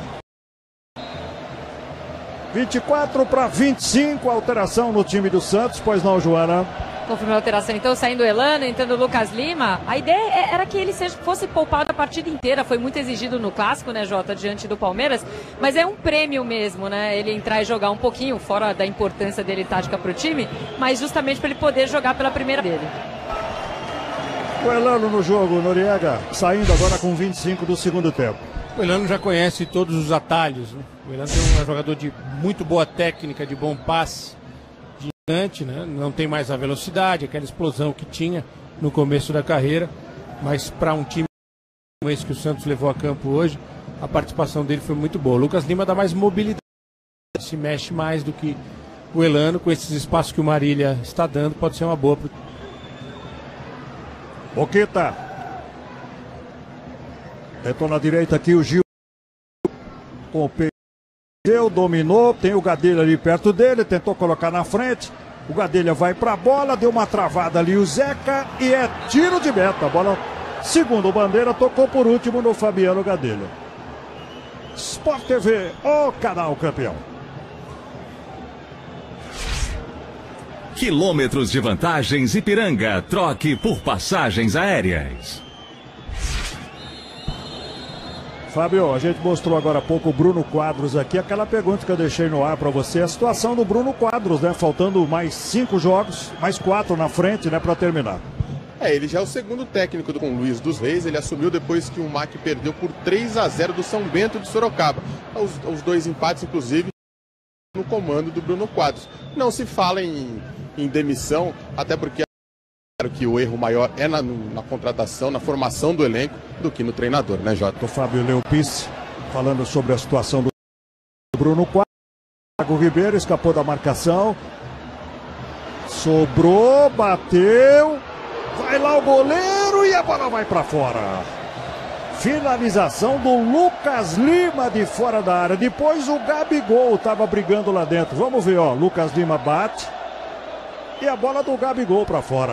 vinte e quatro para vinte e cinco, alteração no time do Santos, pois não, Joana? Confirmou a alteração, então, saindo o Elano, entrando o Lucas Lima. A ideia era que ele seja, fosse poupado a partida inteira. Foi muito exigido no Clássico, né, Jota, diante do Palmeiras. Mas é um prêmio mesmo, né? Ele entrar e jogar um pouquinho, fora da importância dele tática para o time, mas justamente para ele poder jogar pela primeira dele. O Elano no jogo, Noriega, saindo agora com vinte e cinco do segundo tempo. O Elano já conhece todos os atalhos, né? O Elano é um jogador de muito boa técnica, de bom passe, gigante, né? Não tem mais a velocidade, aquela explosão que tinha no começo da carreira, mas para um time como esse que o Santos levou a campo hoje, a participação dele foi muito boa. O Lucas Lima dá mais mobilidade, se mexe mais do que o Elano, com esses espaços que o Marília está dando, pode ser uma boa pro... Boquita. Tentou na direita aqui o Gil. Com o peito. Dominou. Tem o Gadelha ali perto dele. Tentou colocar na frente. O Gadelha vai pra bola. Deu uma travada ali o Zeca. E é tiro de meta. A bola, segundo o Bandeira, tocou por último no Fabiano Gadelha. Sport T V, o canal campeão. Quilômetros de vantagens Ipiranga. Troque por passagens aéreas. Fábio, a gente mostrou agora há pouco o Bruno Quadros aqui. Aquela pergunta que eu deixei no ar para você. A situação do Bruno Quadros, né? Faltando mais cinco jogos, mais quatro na frente, né? Para terminar. É, ele já é o segundo técnico do com Luiz dos Reis. Ele assumiu depois que o M A C perdeu por três a zero do São Bento de Sorocaba. Os, os dois empates, inclusive, no comando do Bruno Quadros. Não se fala em, em demissão, até porque claro que o erro maior é na, na contratação, na formação do elenco, do que no treinador, né, Jota? O Fábio Leopice falando sobre a situação do Bruno Quadros. O Ribeiro escapou da marcação. Sobrou, bateu. Vai lá o goleiro e a bola vai para fora. Finalização do Lucas Lima de fora da área. Depois o Gabigol estava brigando lá dentro. Vamos ver, ó. Lucas Lima bate. E a bola do Gabigol para fora.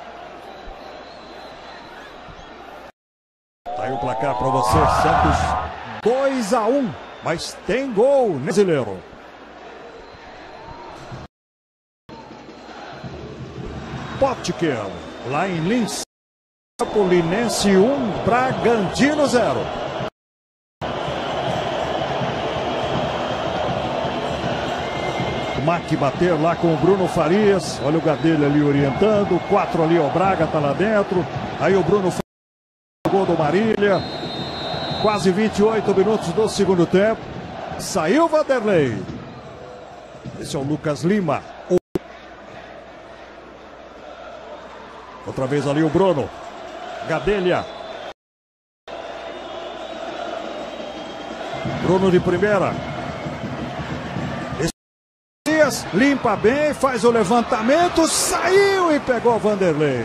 Tá aí o placar para você, Santos. dois a um. Mas tem gol, né, brasileiro? Potker, lá em Lins. Linense um, Bragantino zero. O M A C bater lá com o Bruno Farias. Olha o Gadelha ali orientando. quatro ali, o Braga tá lá dentro. Aí o Bruno Farias, gol do Marília. Quase vinte e oito minutos do segundo tempo. Saiu o Vanderlei. Esse é o Lucas Lima. Outra vez ali o Bruno. Gadelha. Bruno de primeira. Dias limpa bem, faz o levantamento, saiu e pegou o Vanderlei.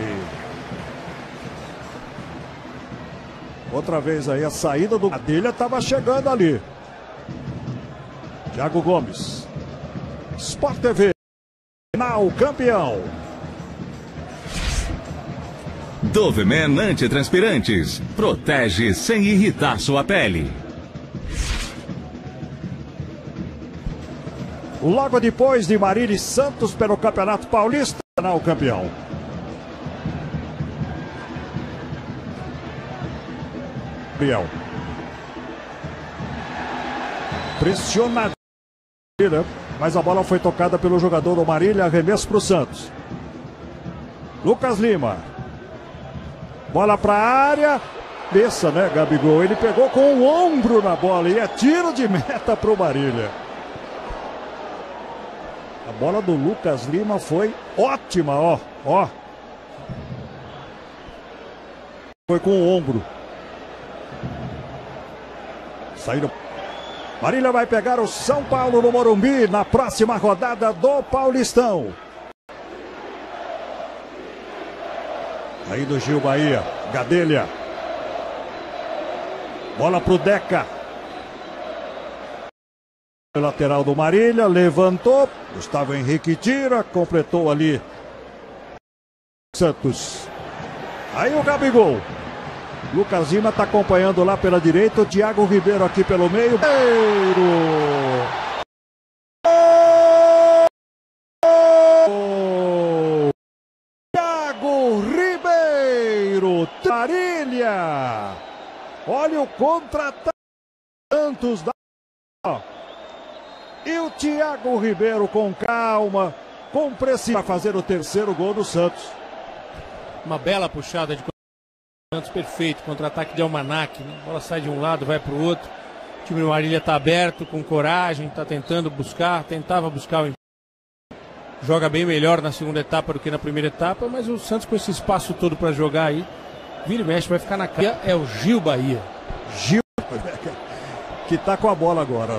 Outra vez aí a saída do Gadelha estava chegando ali. Thiago Gomes. Sport T V. Final campeão. Doveman Antitranspirantes. Protege sem irritar sua pele. Logo depois de Marília e Santos pelo Campeonato Paulista, canal campeão. Campeão. Pressionado. Mas a bola foi tocada pelo jogador do Marília. Arremesso para o Santos. Lucas Lima. Bola para a área. Desça, né, Gabigol? Ele pegou com o ombro na bola e é tiro de meta para o Marília. A bola do Lucas Lima foi ótima, ó, ó. Foi com o ombro. Saíram. Marília vai pegar o São Paulo no Morumbi na próxima rodada do Paulistão. Aí do Gil Bahia. Gadelha. Bola pro Deca. Lateral do Marília, levantou. Gustavo Henrique tira, completou ali. Santos. Aí o Gabigol. Lucas Lima está acompanhando lá pela direita. O Thiago Ribeiro aqui pelo meio. Ribeiro. Oh! Thiago Ribeiro. Marília. Olha o contra-ataque. Santos da. E o Thiago Ribeiro com calma, com precisão, para fazer o terceiro gol do Santos. Uma bela puxada de Santos, perfeito, contra-ataque de Almanac, né? A bola sai de um lado, vai para o outro. O time do Marília está aberto, com coragem, está tentando buscar, tentava buscar o empate. Joga bem melhor na segunda etapa do que na primeira etapa, mas o Santos com esse espaço todo para jogar aí, vira e mexe, vai ficar na cara. É o Gil Bahia. Gil, que está com a bola agora.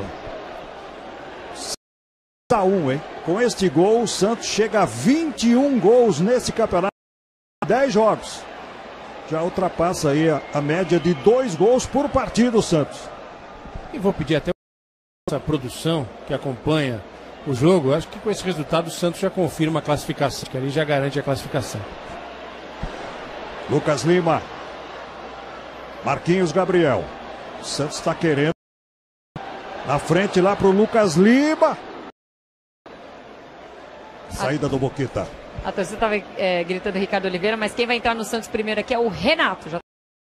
seis a um, hein? Com este gol, o Santos chega a vinte e um gols nesse campeonato. dez jogos. Já ultrapassa aí a, a média de dois gols por partida o Santos. E vou pedir até essa produção que acompanha o jogo. Acho que com esse resultado o Santos já confirma a classificação, que ali já garante a classificação. Lucas Lima. Marquinhos Gabriel. O Santos está querendo. Na frente lá pro Lucas Lima. Saída do Boquita. A torcida estava é, gritando Ricardo Oliveira, mas quem vai entrar no Santos primeiro aqui é o Renato. Já,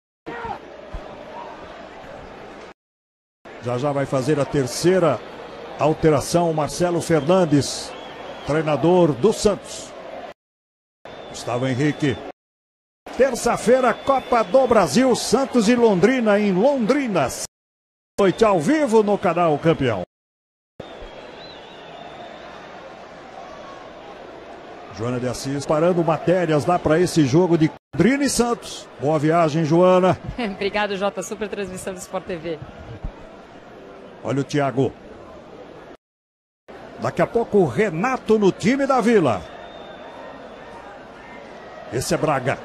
já já vai fazer a terceira alteração, Marcelo Fernandes, treinador do Santos. Gustavo Henrique. Terça-feira, Copa do Brasil, Santos e Londrina em Londrina. Noite ao vivo no canal Campeão. Joana de Assis parando matérias lá para esse jogo de Londrina e Santos. Boa viagem, Joana. Obrigado, Jota. Super transmissão do Sport T V. Olha o Thiago. Daqui a pouco o Renato no time da Vila. Esse é Braga.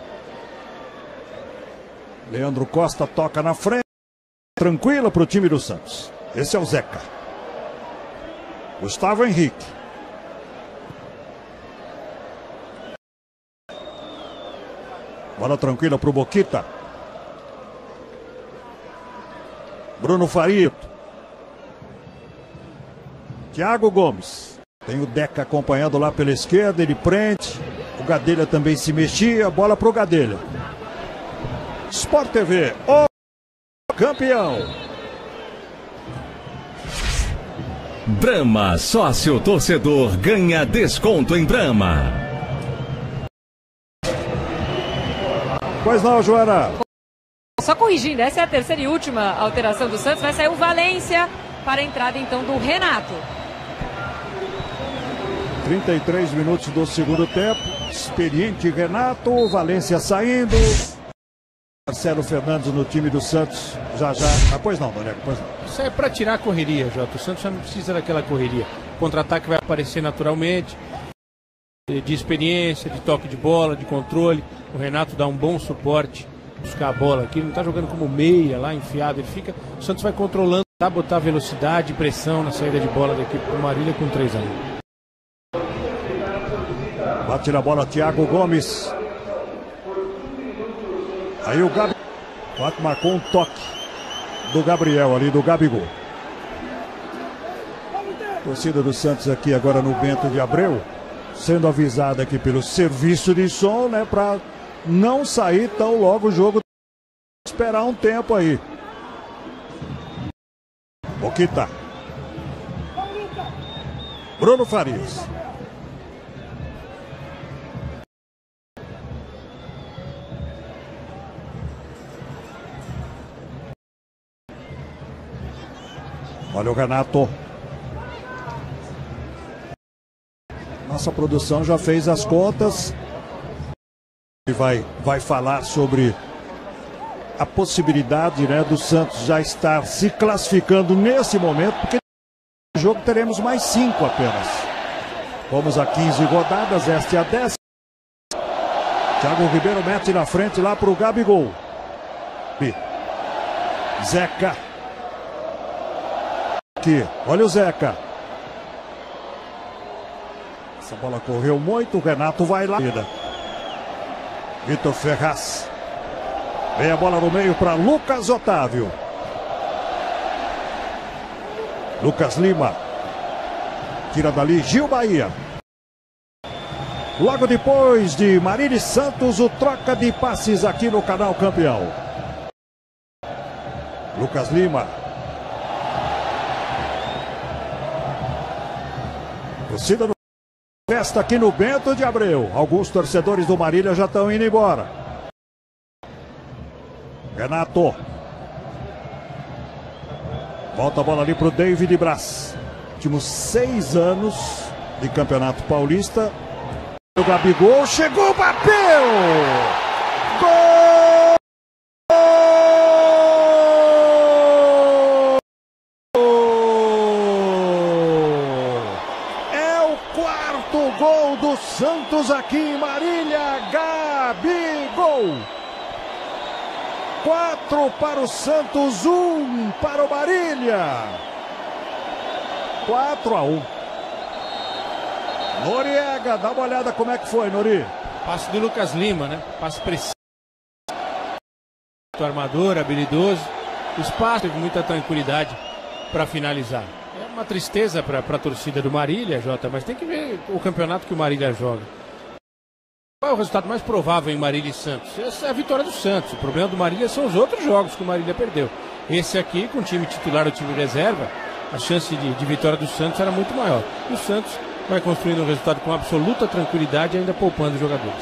Leandro Costa toca na frente. Tranquila para o time do Santos. Esse é o Zeca. Gustavo Henrique. Bola tranquila para o Boquita. Bruno Farito. Thiago Gomes. Tem o Deca acompanhando lá pela esquerda. Ele prende. O Gadelha também se mexia. Bola para o Gadelha. Sport T V. O campeão. Brahma, sócio torcedor, ganha desconto em Brahma. Pois não, Joana. Só corrigindo, essa é a terceira e última alteração do Santos. Vai sair o Valência para a entrada então do Renato. trinta e três minutos do segundo tempo. Experiente Renato, Valência saindo. Marcelo Fernandes no time do Santos. Já já. Ah, pois não, Doneco, pois não. Isso é para tirar a correria, Jota. O Santos já não precisa daquela correria. O contra-ataque vai aparecer naturalmente. De experiência, de toque de bola, de controle. O Renato dá um bom suporte, buscar a bola aqui. Ele não está jogando como meia lá, enfiado. Ele fica. O Santos vai controlando, tá, botar velocidade e pressão na saída de bola da equipe do Marília com três a um. Bate na bola, Thiago Gomes. Aí o Gabi. Quatro marcou um toque do Gabriel ali, do Gabigol. Torcida do Santos aqui agora no Bento de Abreu. Sendo avisada aqui pelo serviço de som, né, para não sair tão logo o jogo. Esperar um tempo aí. Boquita. Bruno Farias. Olha o Renato. Nossa produção já fez as contas. E vai, vai falar sobre a possibilidade, né, do Santos já estar se classificando nesse momento, porque no jogo teremos mais cinco apenas. Vamos a quinze rodadas, esta é a décima. Thiago Ribeiro mete na frente lá para o Gabigol. Zeca. Aqui, olha o Zeca. Essa bola correu muito, o Renato vai lá. Vitor Ferraz. Vem a bola no meio para Lucas Otávio. Lucas Lima. Tira dali Gil Bahia. Logo depois de Marília Santos, o troca de passes aqui no canal Campeão. Lucas Lima. Torcida do festa aqui no Bento de Abreu. Alguns torcedores do Marília já estão indo embora. Renato. Volta a bola ali para o David Braz. Últimos seis anos de Campeonato Paulista. O Gabigol chegou, bateu! Gol! É o quarto gol do Santos aqui em Marília. Gabigol! Quatro para o Santos, um para o Marília. Quatro a um. Noriega, dá uma olhada como é que foi, Nori. Passe do Lucas Lima, né? Passe preciso. Armador, habilidoso. O espaço teve muita tranquilidade para finalizar. É uma tristeza para a torcida do Marília, Jota, mas tem que ver o campeonato que o Marília joga. Qual é o resultado mais provável em Marília e Santos? Essa é a vitória do Santos. O problema do Marília são os outros jogos que o Marília perdeu. Esse aqui, com o time titular e o time reserva, a chance de, de vitória do Santos era muito maior. E o Santos vai construindo um resultado com absoluta tranquilidade, ainda poupando os jogadores.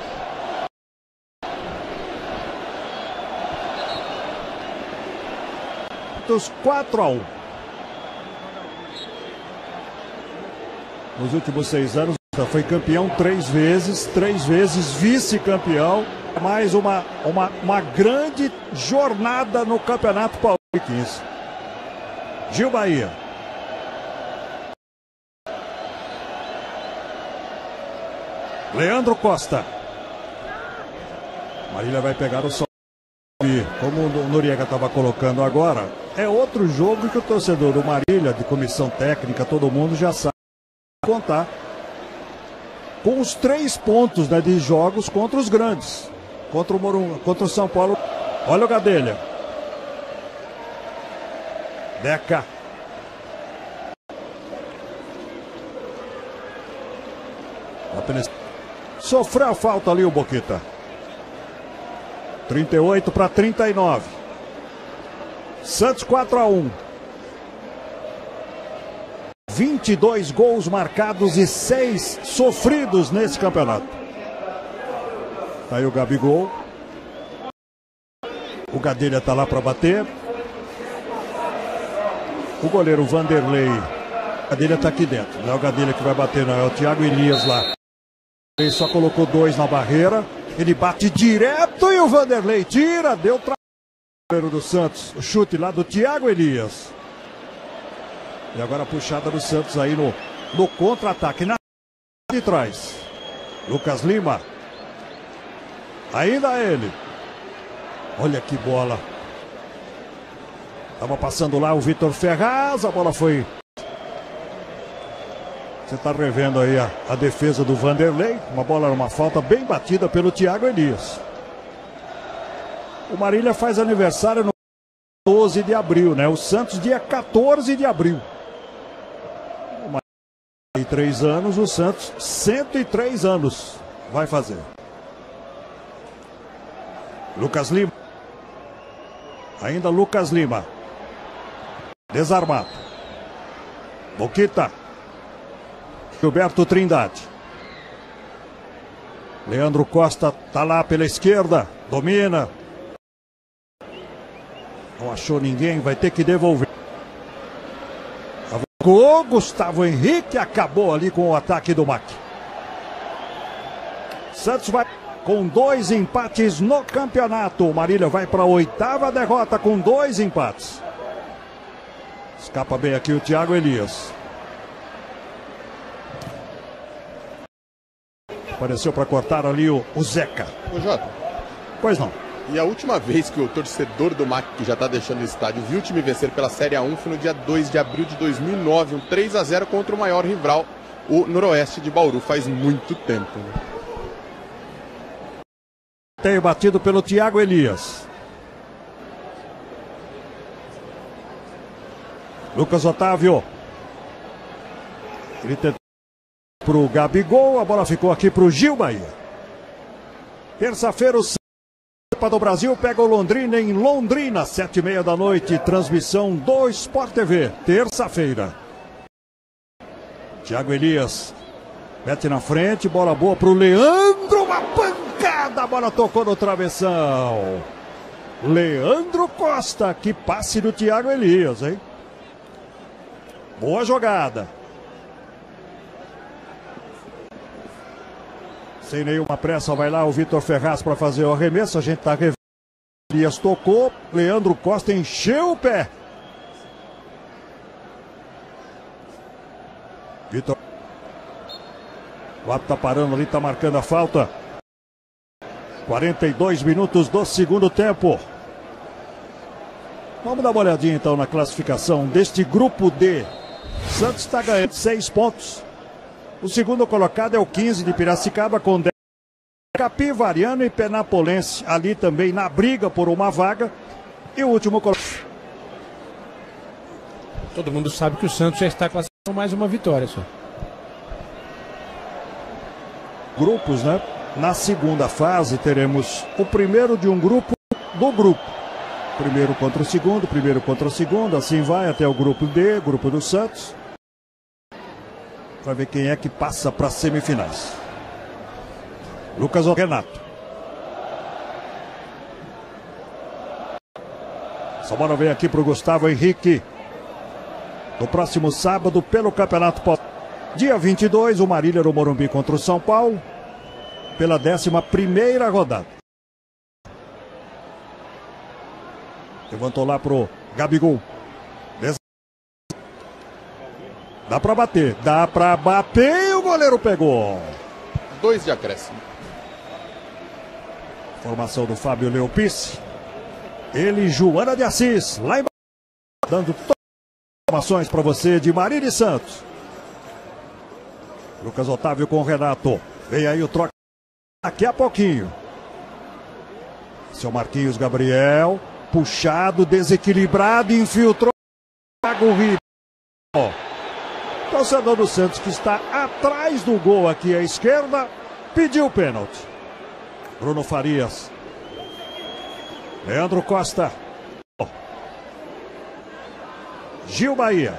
quatro a um. Nos últimos seis anos, foi campeão três vezes, três vezes vice-campeão. Mais uma, uma, uma grande jornada no Campeonato Paulista. Gil Bahia. Leandro Costa. Marília vai pegar o sol. E como o Noriega estava colocando agora, é outro jogo que o torcedor do Marília, de comissão técnica, todo mundo já sabe contar com os três pontos, né, de jogos contra os grandes. Contra o Morumbi, contra o São Paulo. Olha o Gadelha. Deca. Apenas sofreu a falta ali o Boquita. trinta e oito para trinta e nove. Santos quatro a um. vinte e dois gols marcados e seis sofridos nesse campeonato. Tá aí o Gabigol. O Gadelha tá lá para bater. O goleiro Vanderlei. O Gadelha tá aqui dentro. Não é o Gadelha que vai bater, não. É o Thiago Elias lá. Ele só colocou dois na barreira. Ele bate direto e o Vanderlei tira. Deu trabalho o goleiro do Santos. O chute lá do Thiago Elias. E agora a puxada do Santos aí no, no contra-ataque. Na de trás. Lucas Lima. Ainda ele. Olha que bola. Estava passando lá o Vitor Ferraz. A bola foi... Você está revendo aí a, a defesa do Vanderlei. Uma bola, uma falta bem batida pelo Thiago Elias. O Marília faz aniversário no doze de abril, né? O Santos dia quatorze de abril. O Marília tem três anos, o Santos cento e três anos vai fazer. Lucas Lima. Ainda Lucas Lima. Desarmado. Boquita. Gilberto Trindade. Leandro Costa tá lá pela esquerda. Domina. Não achou ninguém, vai ter que devolver. O Gustavo Henrique acabou ali com o ataque do Mac. Santos vai com dois empates no campeonato. O Marília vai para a oitava derrota com dois empates. Escapa bem aqui o Thiago Elias. Apareceu para cortar ali o, o Zeca. Ô Jota. Pois não. E a última vez que o torcedor do M A C, que já está deixando o estádio, viu o time vencer pela Série A um foi no dia dois de abril de dois mil e nove, um três a zero contra o maior rival, o Noroeste de Bauru. Faz muito tempo, né? Tem batido pelo Thiago Elias. Lucas Otávio. Ele tentou para o Gabigol, a bola ficou aqui para o Gil Bahia. Terça-feira o Copa do Brasil pega o Londrina em Londrina, sete e meia da noite, transmissão do Sport T V, terça-feira. Thiago Elias mete na frente, bola boa para o Leandro, uma pancada, a bola tocou no travessão. Leandro Costa, que passe do Thiago Elias, hein? Boa jogada. Sem nenhuma pressa, vai lá o Vitor Ferraz para fazer o arremesso. A gente está revendo. Elias tocou, Leandro Costa encheu o pé. Vitor. O árbitro tá parando ali, tá marcando a falta. quarenta e dois minutos do segundo tempo. Vamos dar uma olhadinha então na classificação deste grupo D. Santos está ganhando seis pontos. O segundo colocado é o quinze de Piracicaba com dez. Capivariano e Penapolense ali também na briga por uma vaga. E o último colocado. Todo mundo sabe que o Santos já está classificando mais uma vitória só. Grupos, né? Na segunda fase teremos o primeiro de um grupo do grupo. Primeiro contra o segundo, primeiro contra o segundo, assim vai até o grupo D, grupo do Santos. Vai ver quem é que passa para as semifinais. Lucas Renato. Essa bola vem aqui para o Gustavo Henrique. No próximo sábado, pelo Campeonato Paulista. Dia vinte e dois, o Marília no Morumbi contra o São Paulo. Pela décima primeira rodada. Levantou lá pro Gabigol. Dá pra bater, dá pra bater e o goleiro pegou. Dois de acréscimo. Formação do Fábio Leopice. Ele e Joana de Assis, lá embaixo, dando todas as informações pra você de Marília e Santos. Lucas Otávio com o Renato. Vem aí o troca daqui a pouquinho. Seu Marquinhos Gabriel, puxado, desequilibrado, infiltrou. Thiago Ribeiro. Torcedor do Santos, que está atrás do gol aqui à esquerda, pediu pênalti. Bruno Farias. Leandro Costa. Gil Bahia.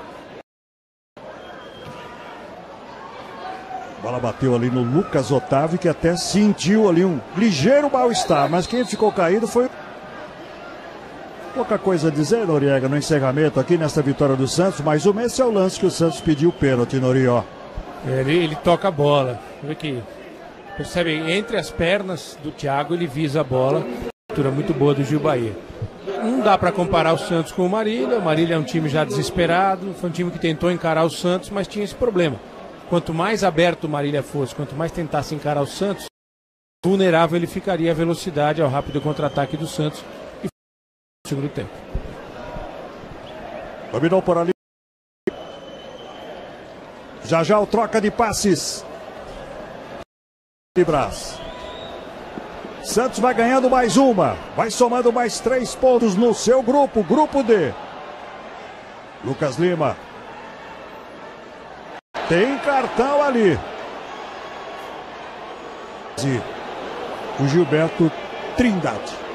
A bola bateu ali no Lucas Otávio, que até sentiu ali um ligeiro mal-estar, mas quem ficou caído foi... Pouca coisa a dizer, Noriega, no encerramento aqui nesta vitória do Santos, mas o esse é o lance que o Santos pediu pênalti, Norió. Ele, ele toca a bola. Vê que percebe, entre as pernas do Thiago, ele visa a bola. Leitura muito boa do Gil Bahia. Não dá para comparar o Santos com o Marília. O Marília é um time já desesperado, foi um time que tentou encarar o Santos, mas tinha esse problema. Quanto mais aberto o Marília fosse, quanto mais tentasse encarar o Santos, vulnerável ele ficaria à velocidade, ao rápido contra-ataque do Santos. Segundo tempo. Dominou por ali. Já já o troca de passes. De Brás. Santos vai ganhando mais uma. Vai somando mais três pontos no seu grupo. Grupo D. Lucas Lima. Tem cartão ali. O Gilberto Trindade.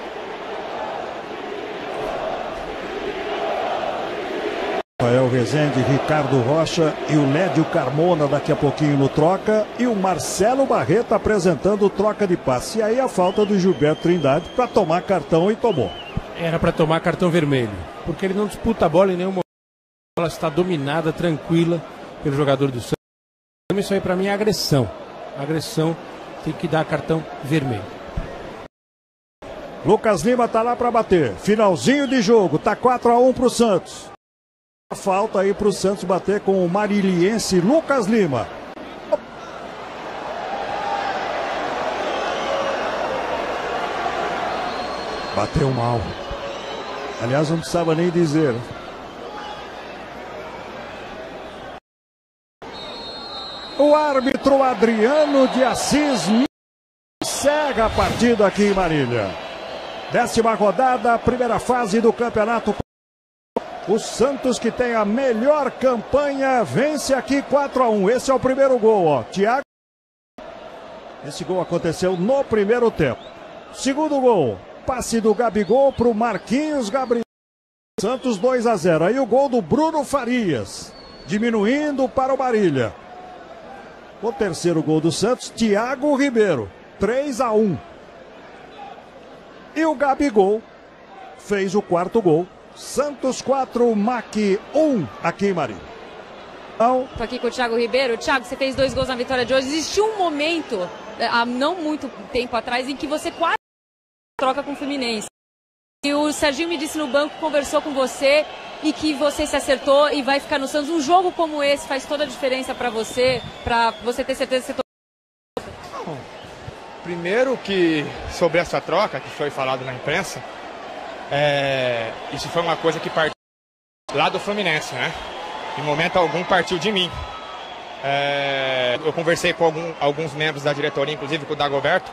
Rafael Rezende, Ricardo Rocha e o Lédio Carmona daqui a pouquinho no troca. E o Marcelo Barreto apresentando o troca de passe. E aí a falta do Gilberto Trindade para tomar cartão e tomou. Era para tomar cartão vermelho, porque ele não disputa a bola em nenhum momento. A bola está dominada, tranquila pelo jogador do Santos. Isso aí para mim é agressão. Agressão tem que dar cartão vermelho. Lucas Lima tá lá para bater. Finalzinho de jogo, tá quatro a um pro Santos. Falta aí pro Santos bater com o mariliense Lucas Lima. Bateu mal. Aliás, não precisava nem dizer. O árbitro Adriano de Assis cega a partida aqui em Marília. Décima rodada, primeira fase do campeonato. O Santos, que tem a melhor campanha, vence aqui quatro a um. Esse é o primeiro gol, ó. Thiago. Esse gol aconteceu no primeiro tempo. Segundo gol, passe do Gabigol para o Marquinhos Gabriel. Santos dois a zero. Aí o gol do Bruno Farias, diminuindo para o Marília. O terceiro gol do Santos, Thiago Ribeiro, três a um. E o Gabigol fez o quarto gol. Santos quatro, M A C um, aqui em Marília. Então, tô aqui com o Thiago Ribeiro. Thiago, você fez dois gols na vitória de hoje. Existiu um momento, há não muito tempo atrás, em que você quase troca com o Fluminense. E o Serginho me disse no banco, conversou com você e que você se acertou e vai ficar no Santos. Um jogo como esse faz toda a diferença para você, para você ter certeza que você... Bom, primeiro que sobre essa troca que foi falado na imprensa, é, isso foi uma coisa que partiu lá do Fluminense, né? Em momento algum partiu de mim. É, eu conversei com algum, alguns membros da diretoria, inclusive com o Dagoberto,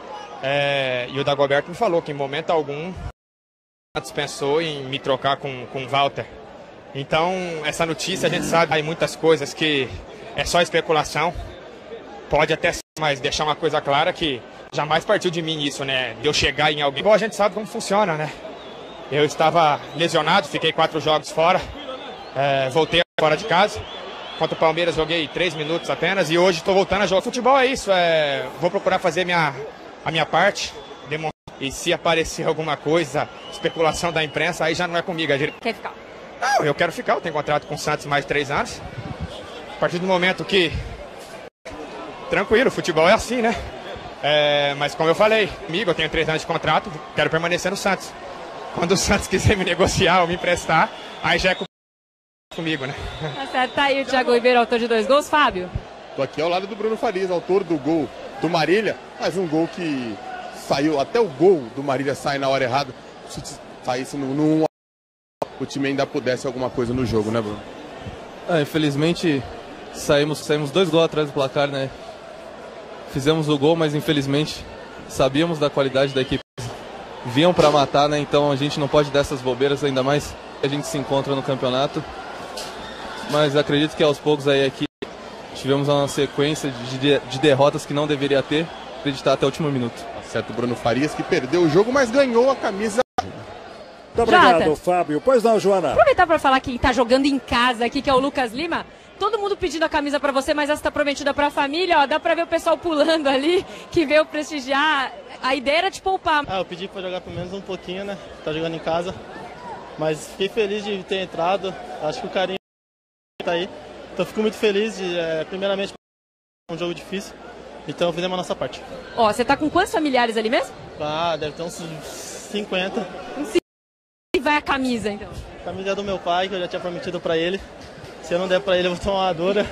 é, e o Dagoberto me falou que em momento algum dispensou em me trocar com, com o Walter. Então, essa notícia a gente sabe, há muitas coisas que é só especulação, pode até ser, mas deixar uma coisa clara que jamais partiu de mim isso, né? De eu chegar em alguém. Bom, a gente sabe como funciona, né? Eu estava lesionado, fiquei quatro jogos fora, é, voltei fora de casa. Contra o Palmeiras joguei três minutos apenas e hoje estou voltando a jogar. Futebol é isso, é, vou procurar fazer minha, a minha parte, demonstrar. E se aparecer alguma coisa, especulação da imprensa, aí já não é comigo. Quer ficar? Não, eu quero ficar, eu tenho contrato com o Santos mais três anos. A partir do momento que... Tranquilo, futebol é assim, né? É, mas como eu falei, comigo, eu tenho três anos de contrato, quero permanecer no Santos. Quando o Santos quiser me negociar ou me emprestar, aí já é comigo, né? Tá certo, tá aí o Thiago Ribeiro, autor de dois gols. Fábio? Tô aqui ao lado do Bruno Farias, autor do gol do Marília, mas um gol que saiu, até o gol do Marília sai na hora errada. Se saísse no, no o time ainda pudesse alguma coisa no jogo, né, Bruno? Ah, infelizmente saímos, saímos dois gols atrás do placar, né? Fizemos o gol, mas infelizmente sabíamos da qualidade da equipe. Vinham para matar, né? Então a gente não pode dar essas bobeiras, ainda mais que a gente se encontra no campeonato. Mas acredito que aos poucos aí aqui tivemos uma sequência de, de, de derrotas que não deveria ter, acreditar até o último minuto. Tá certo, Bruno Farias, que perdeu o jogo, mas ganhou a camisa. Muito obrigado, Jota. Fábio. Pois não, Joana. Aproveitar para falar que tá jogando em casa aqui, que é o Lucas Lima. Todo mundo pedindo a camisa para você, mas essa tá prometida para a família, ó. Dá para ver o pessoal pulando ali, que veio prestigiar. A ideia era te poupar. Ah, eu pedi para jogar pelo menos um pouquinho, né? Tá jogando em casa. Mas fiquei feliz de ter entrado. Acho que o carinho tá aí. Então fico muito feliz de, é, primeiramente, um jogo difícil. Então fizemos a nossa parte. Ó, você tá com quantos familiares ali mesmo? Ah, deve ter uns cinquenta. Uns E vai a camisa, então? A camisa é do meu pai, que eu já tinha prometido para ele. Se eu não der para ele, eu vou tomar uma dura.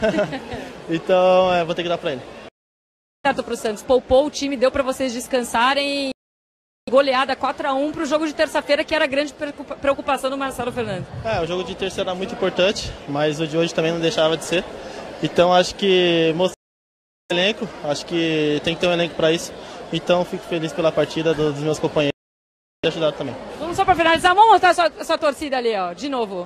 Então, é, vou ter que dar para ele. Certo pro Santos, poupou o time, deu para vocês descansarem. Goleada quatro a um pro jogo de terça-feira, que era a grande preocupação do Marcelo Fernandes. É, o jogo de terça era muito importante, mas o de hoje também não deixava de ser. Então, acho que mostrou o elenco, acho que tem que ter um elenco para isso. Então, fico feliz pela partida dos meus companheiros e ajudar também. Vamos só para finalizar, vamos mostrar a sua, a sua torcida ali, ó, de novo.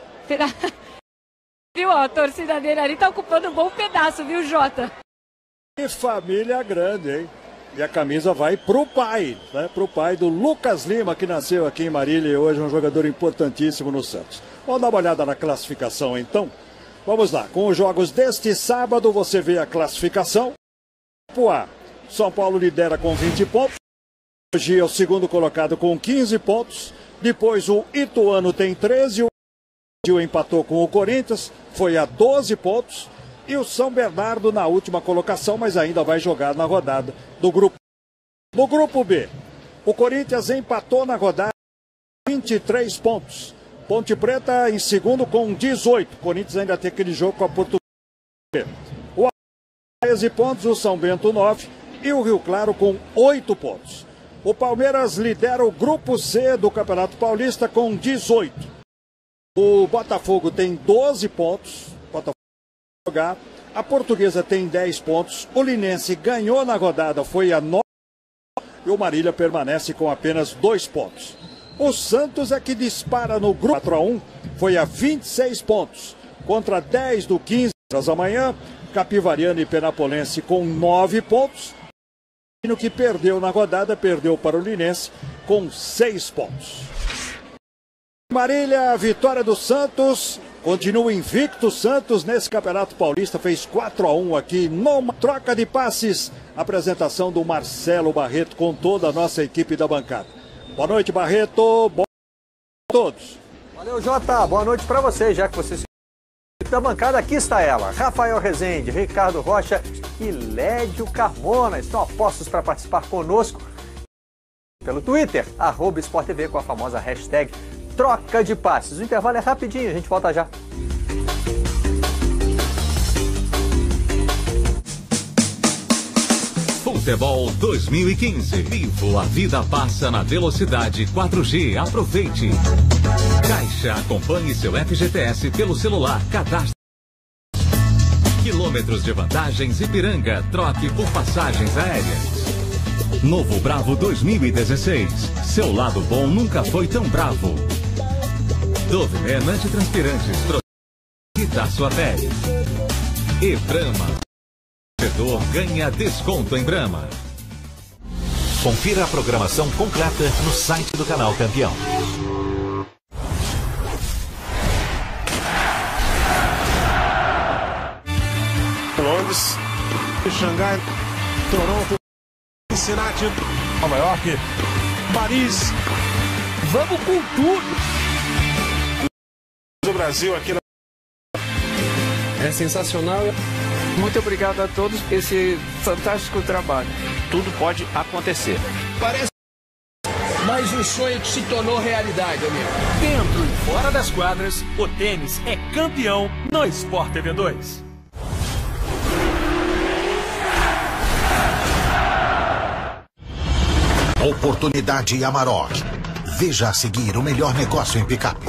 Viu, ó, a torcida dele ali tá ocupando um bom pedaço, viu, Jota? Que família grande, hein? E a camisa vai pro pai, né? Pro pai do Lucas Lima, que nasceu aqui em Marília e hoje é um jogador importantíssimo no Santos. Vamos dar uma olhada na classificação, então? Vamos lá, com os jogos deste sábado, você vê a classificação. Grupo A, São Paulo lidera com vinte pontos. Hoje é o segundo colocado com quinze pontos. Depois o Ituano tem treze. O empatou com o Corinthians, foi a doze pontos. E o São Bernardo na última colocação, mas ainda vai jogar na rodada do grupo. No grupo B, o Corinthians empatou na rodada vinte e três pontos. Ponte Preta em segundo com dezoito. O Corinthians ainda tem aquele jogo com a Portuguesa. O treze pontos, o São Bento nove e o Rio Claro com oito pontos. O Palmeiras lidera o grupo C do Campeonato Paulista com dezoito. O Botafogo tem doze pontos. Botafogo vai jogar. A Portuguesa tem dez pontos. O Linense ganhou na rodada, foi a nove. E o Marília permanece com apenas dois pontos. O Santos é que dispara no grupo quatro a um, foi a vinte e seis pontos. Contra dez do quinze horas da manhã, Capivariano e Penapolense com nove pontos. O que perdeu na rodada, perdeu para o Linense com seis pontos. Marília, vitória do Santos. Continua invicto Santos nesse Campeonato Paulista, fez quatro a um aqui numa troca de passes. Apresentação do Marcelo Barreto com toda a nossa equipe da bancada. Boa noite, Barreto. Boa noite a todos. Valeu, Jota. Boa noite para você, já que você se... da bancada, aqui está ela. Rafael Rezende, Ricardo Rocha e Lédio Carmona estão apostos para participar conosco pelo Twitter, arroba Sport T V, com a famosa hashtag Troca de Passes. O intervalo é rapidinho, a gente volta já. Futebol dois mil e quinze. Vivo, a vida passa na velocidade quatro G. Aproveite. Caixa, acompanhe seu F G T S pelo celular. Cadastre. Quilômetros de vantagens Ipiranga. Troque por passagens aéreas. Novo Bravo dois mil e dezesseis. Seu lado bom nunca foi tão bravo. Dove Men antitranspirantes. Proteja a sua pele. E Brahma. O torcedor ganha desconto em Brahma. Confira a programação completa no site do canal Campeão. Londres, Xangai, Toronto, Cincinnati, Nova York, Paris. Vamos com tudo! O Brasil aqui na... É sensacional. Muito obrigado a todos por esse fantástico trabalho. Tudo pode acontecer. Parece mais um sonho que se tornou realidade, amigo. Dentro e fora das quadras, o tênis é campeão no Sport T V dois. Oportunidade Amarok. Veja a seguir o melhor negócio em picape.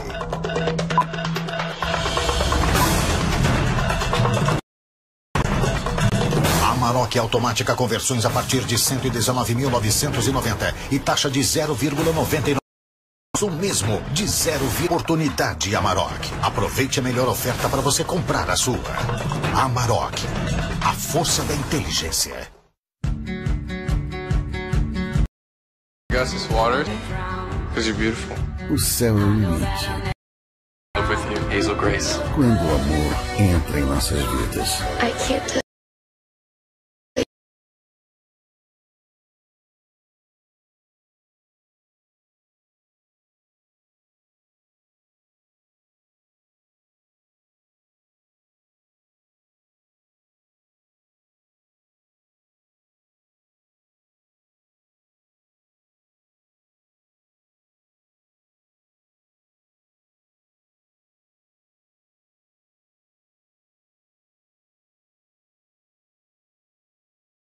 Amarok automática com versões a partir de cento e dezenove mil novecentos e noventa e taxa de zero vírgula noventa e nove. O mesmo de zero. Oportunidade Amarok. Aproveite a melhor oferta para você comprar a sua. Amarok. A força da inteligência. Gus this water because you're beautiful. O céu é o limite. Love with you, Hazel Grace. Quando o amor entra em nossas vidas. I can't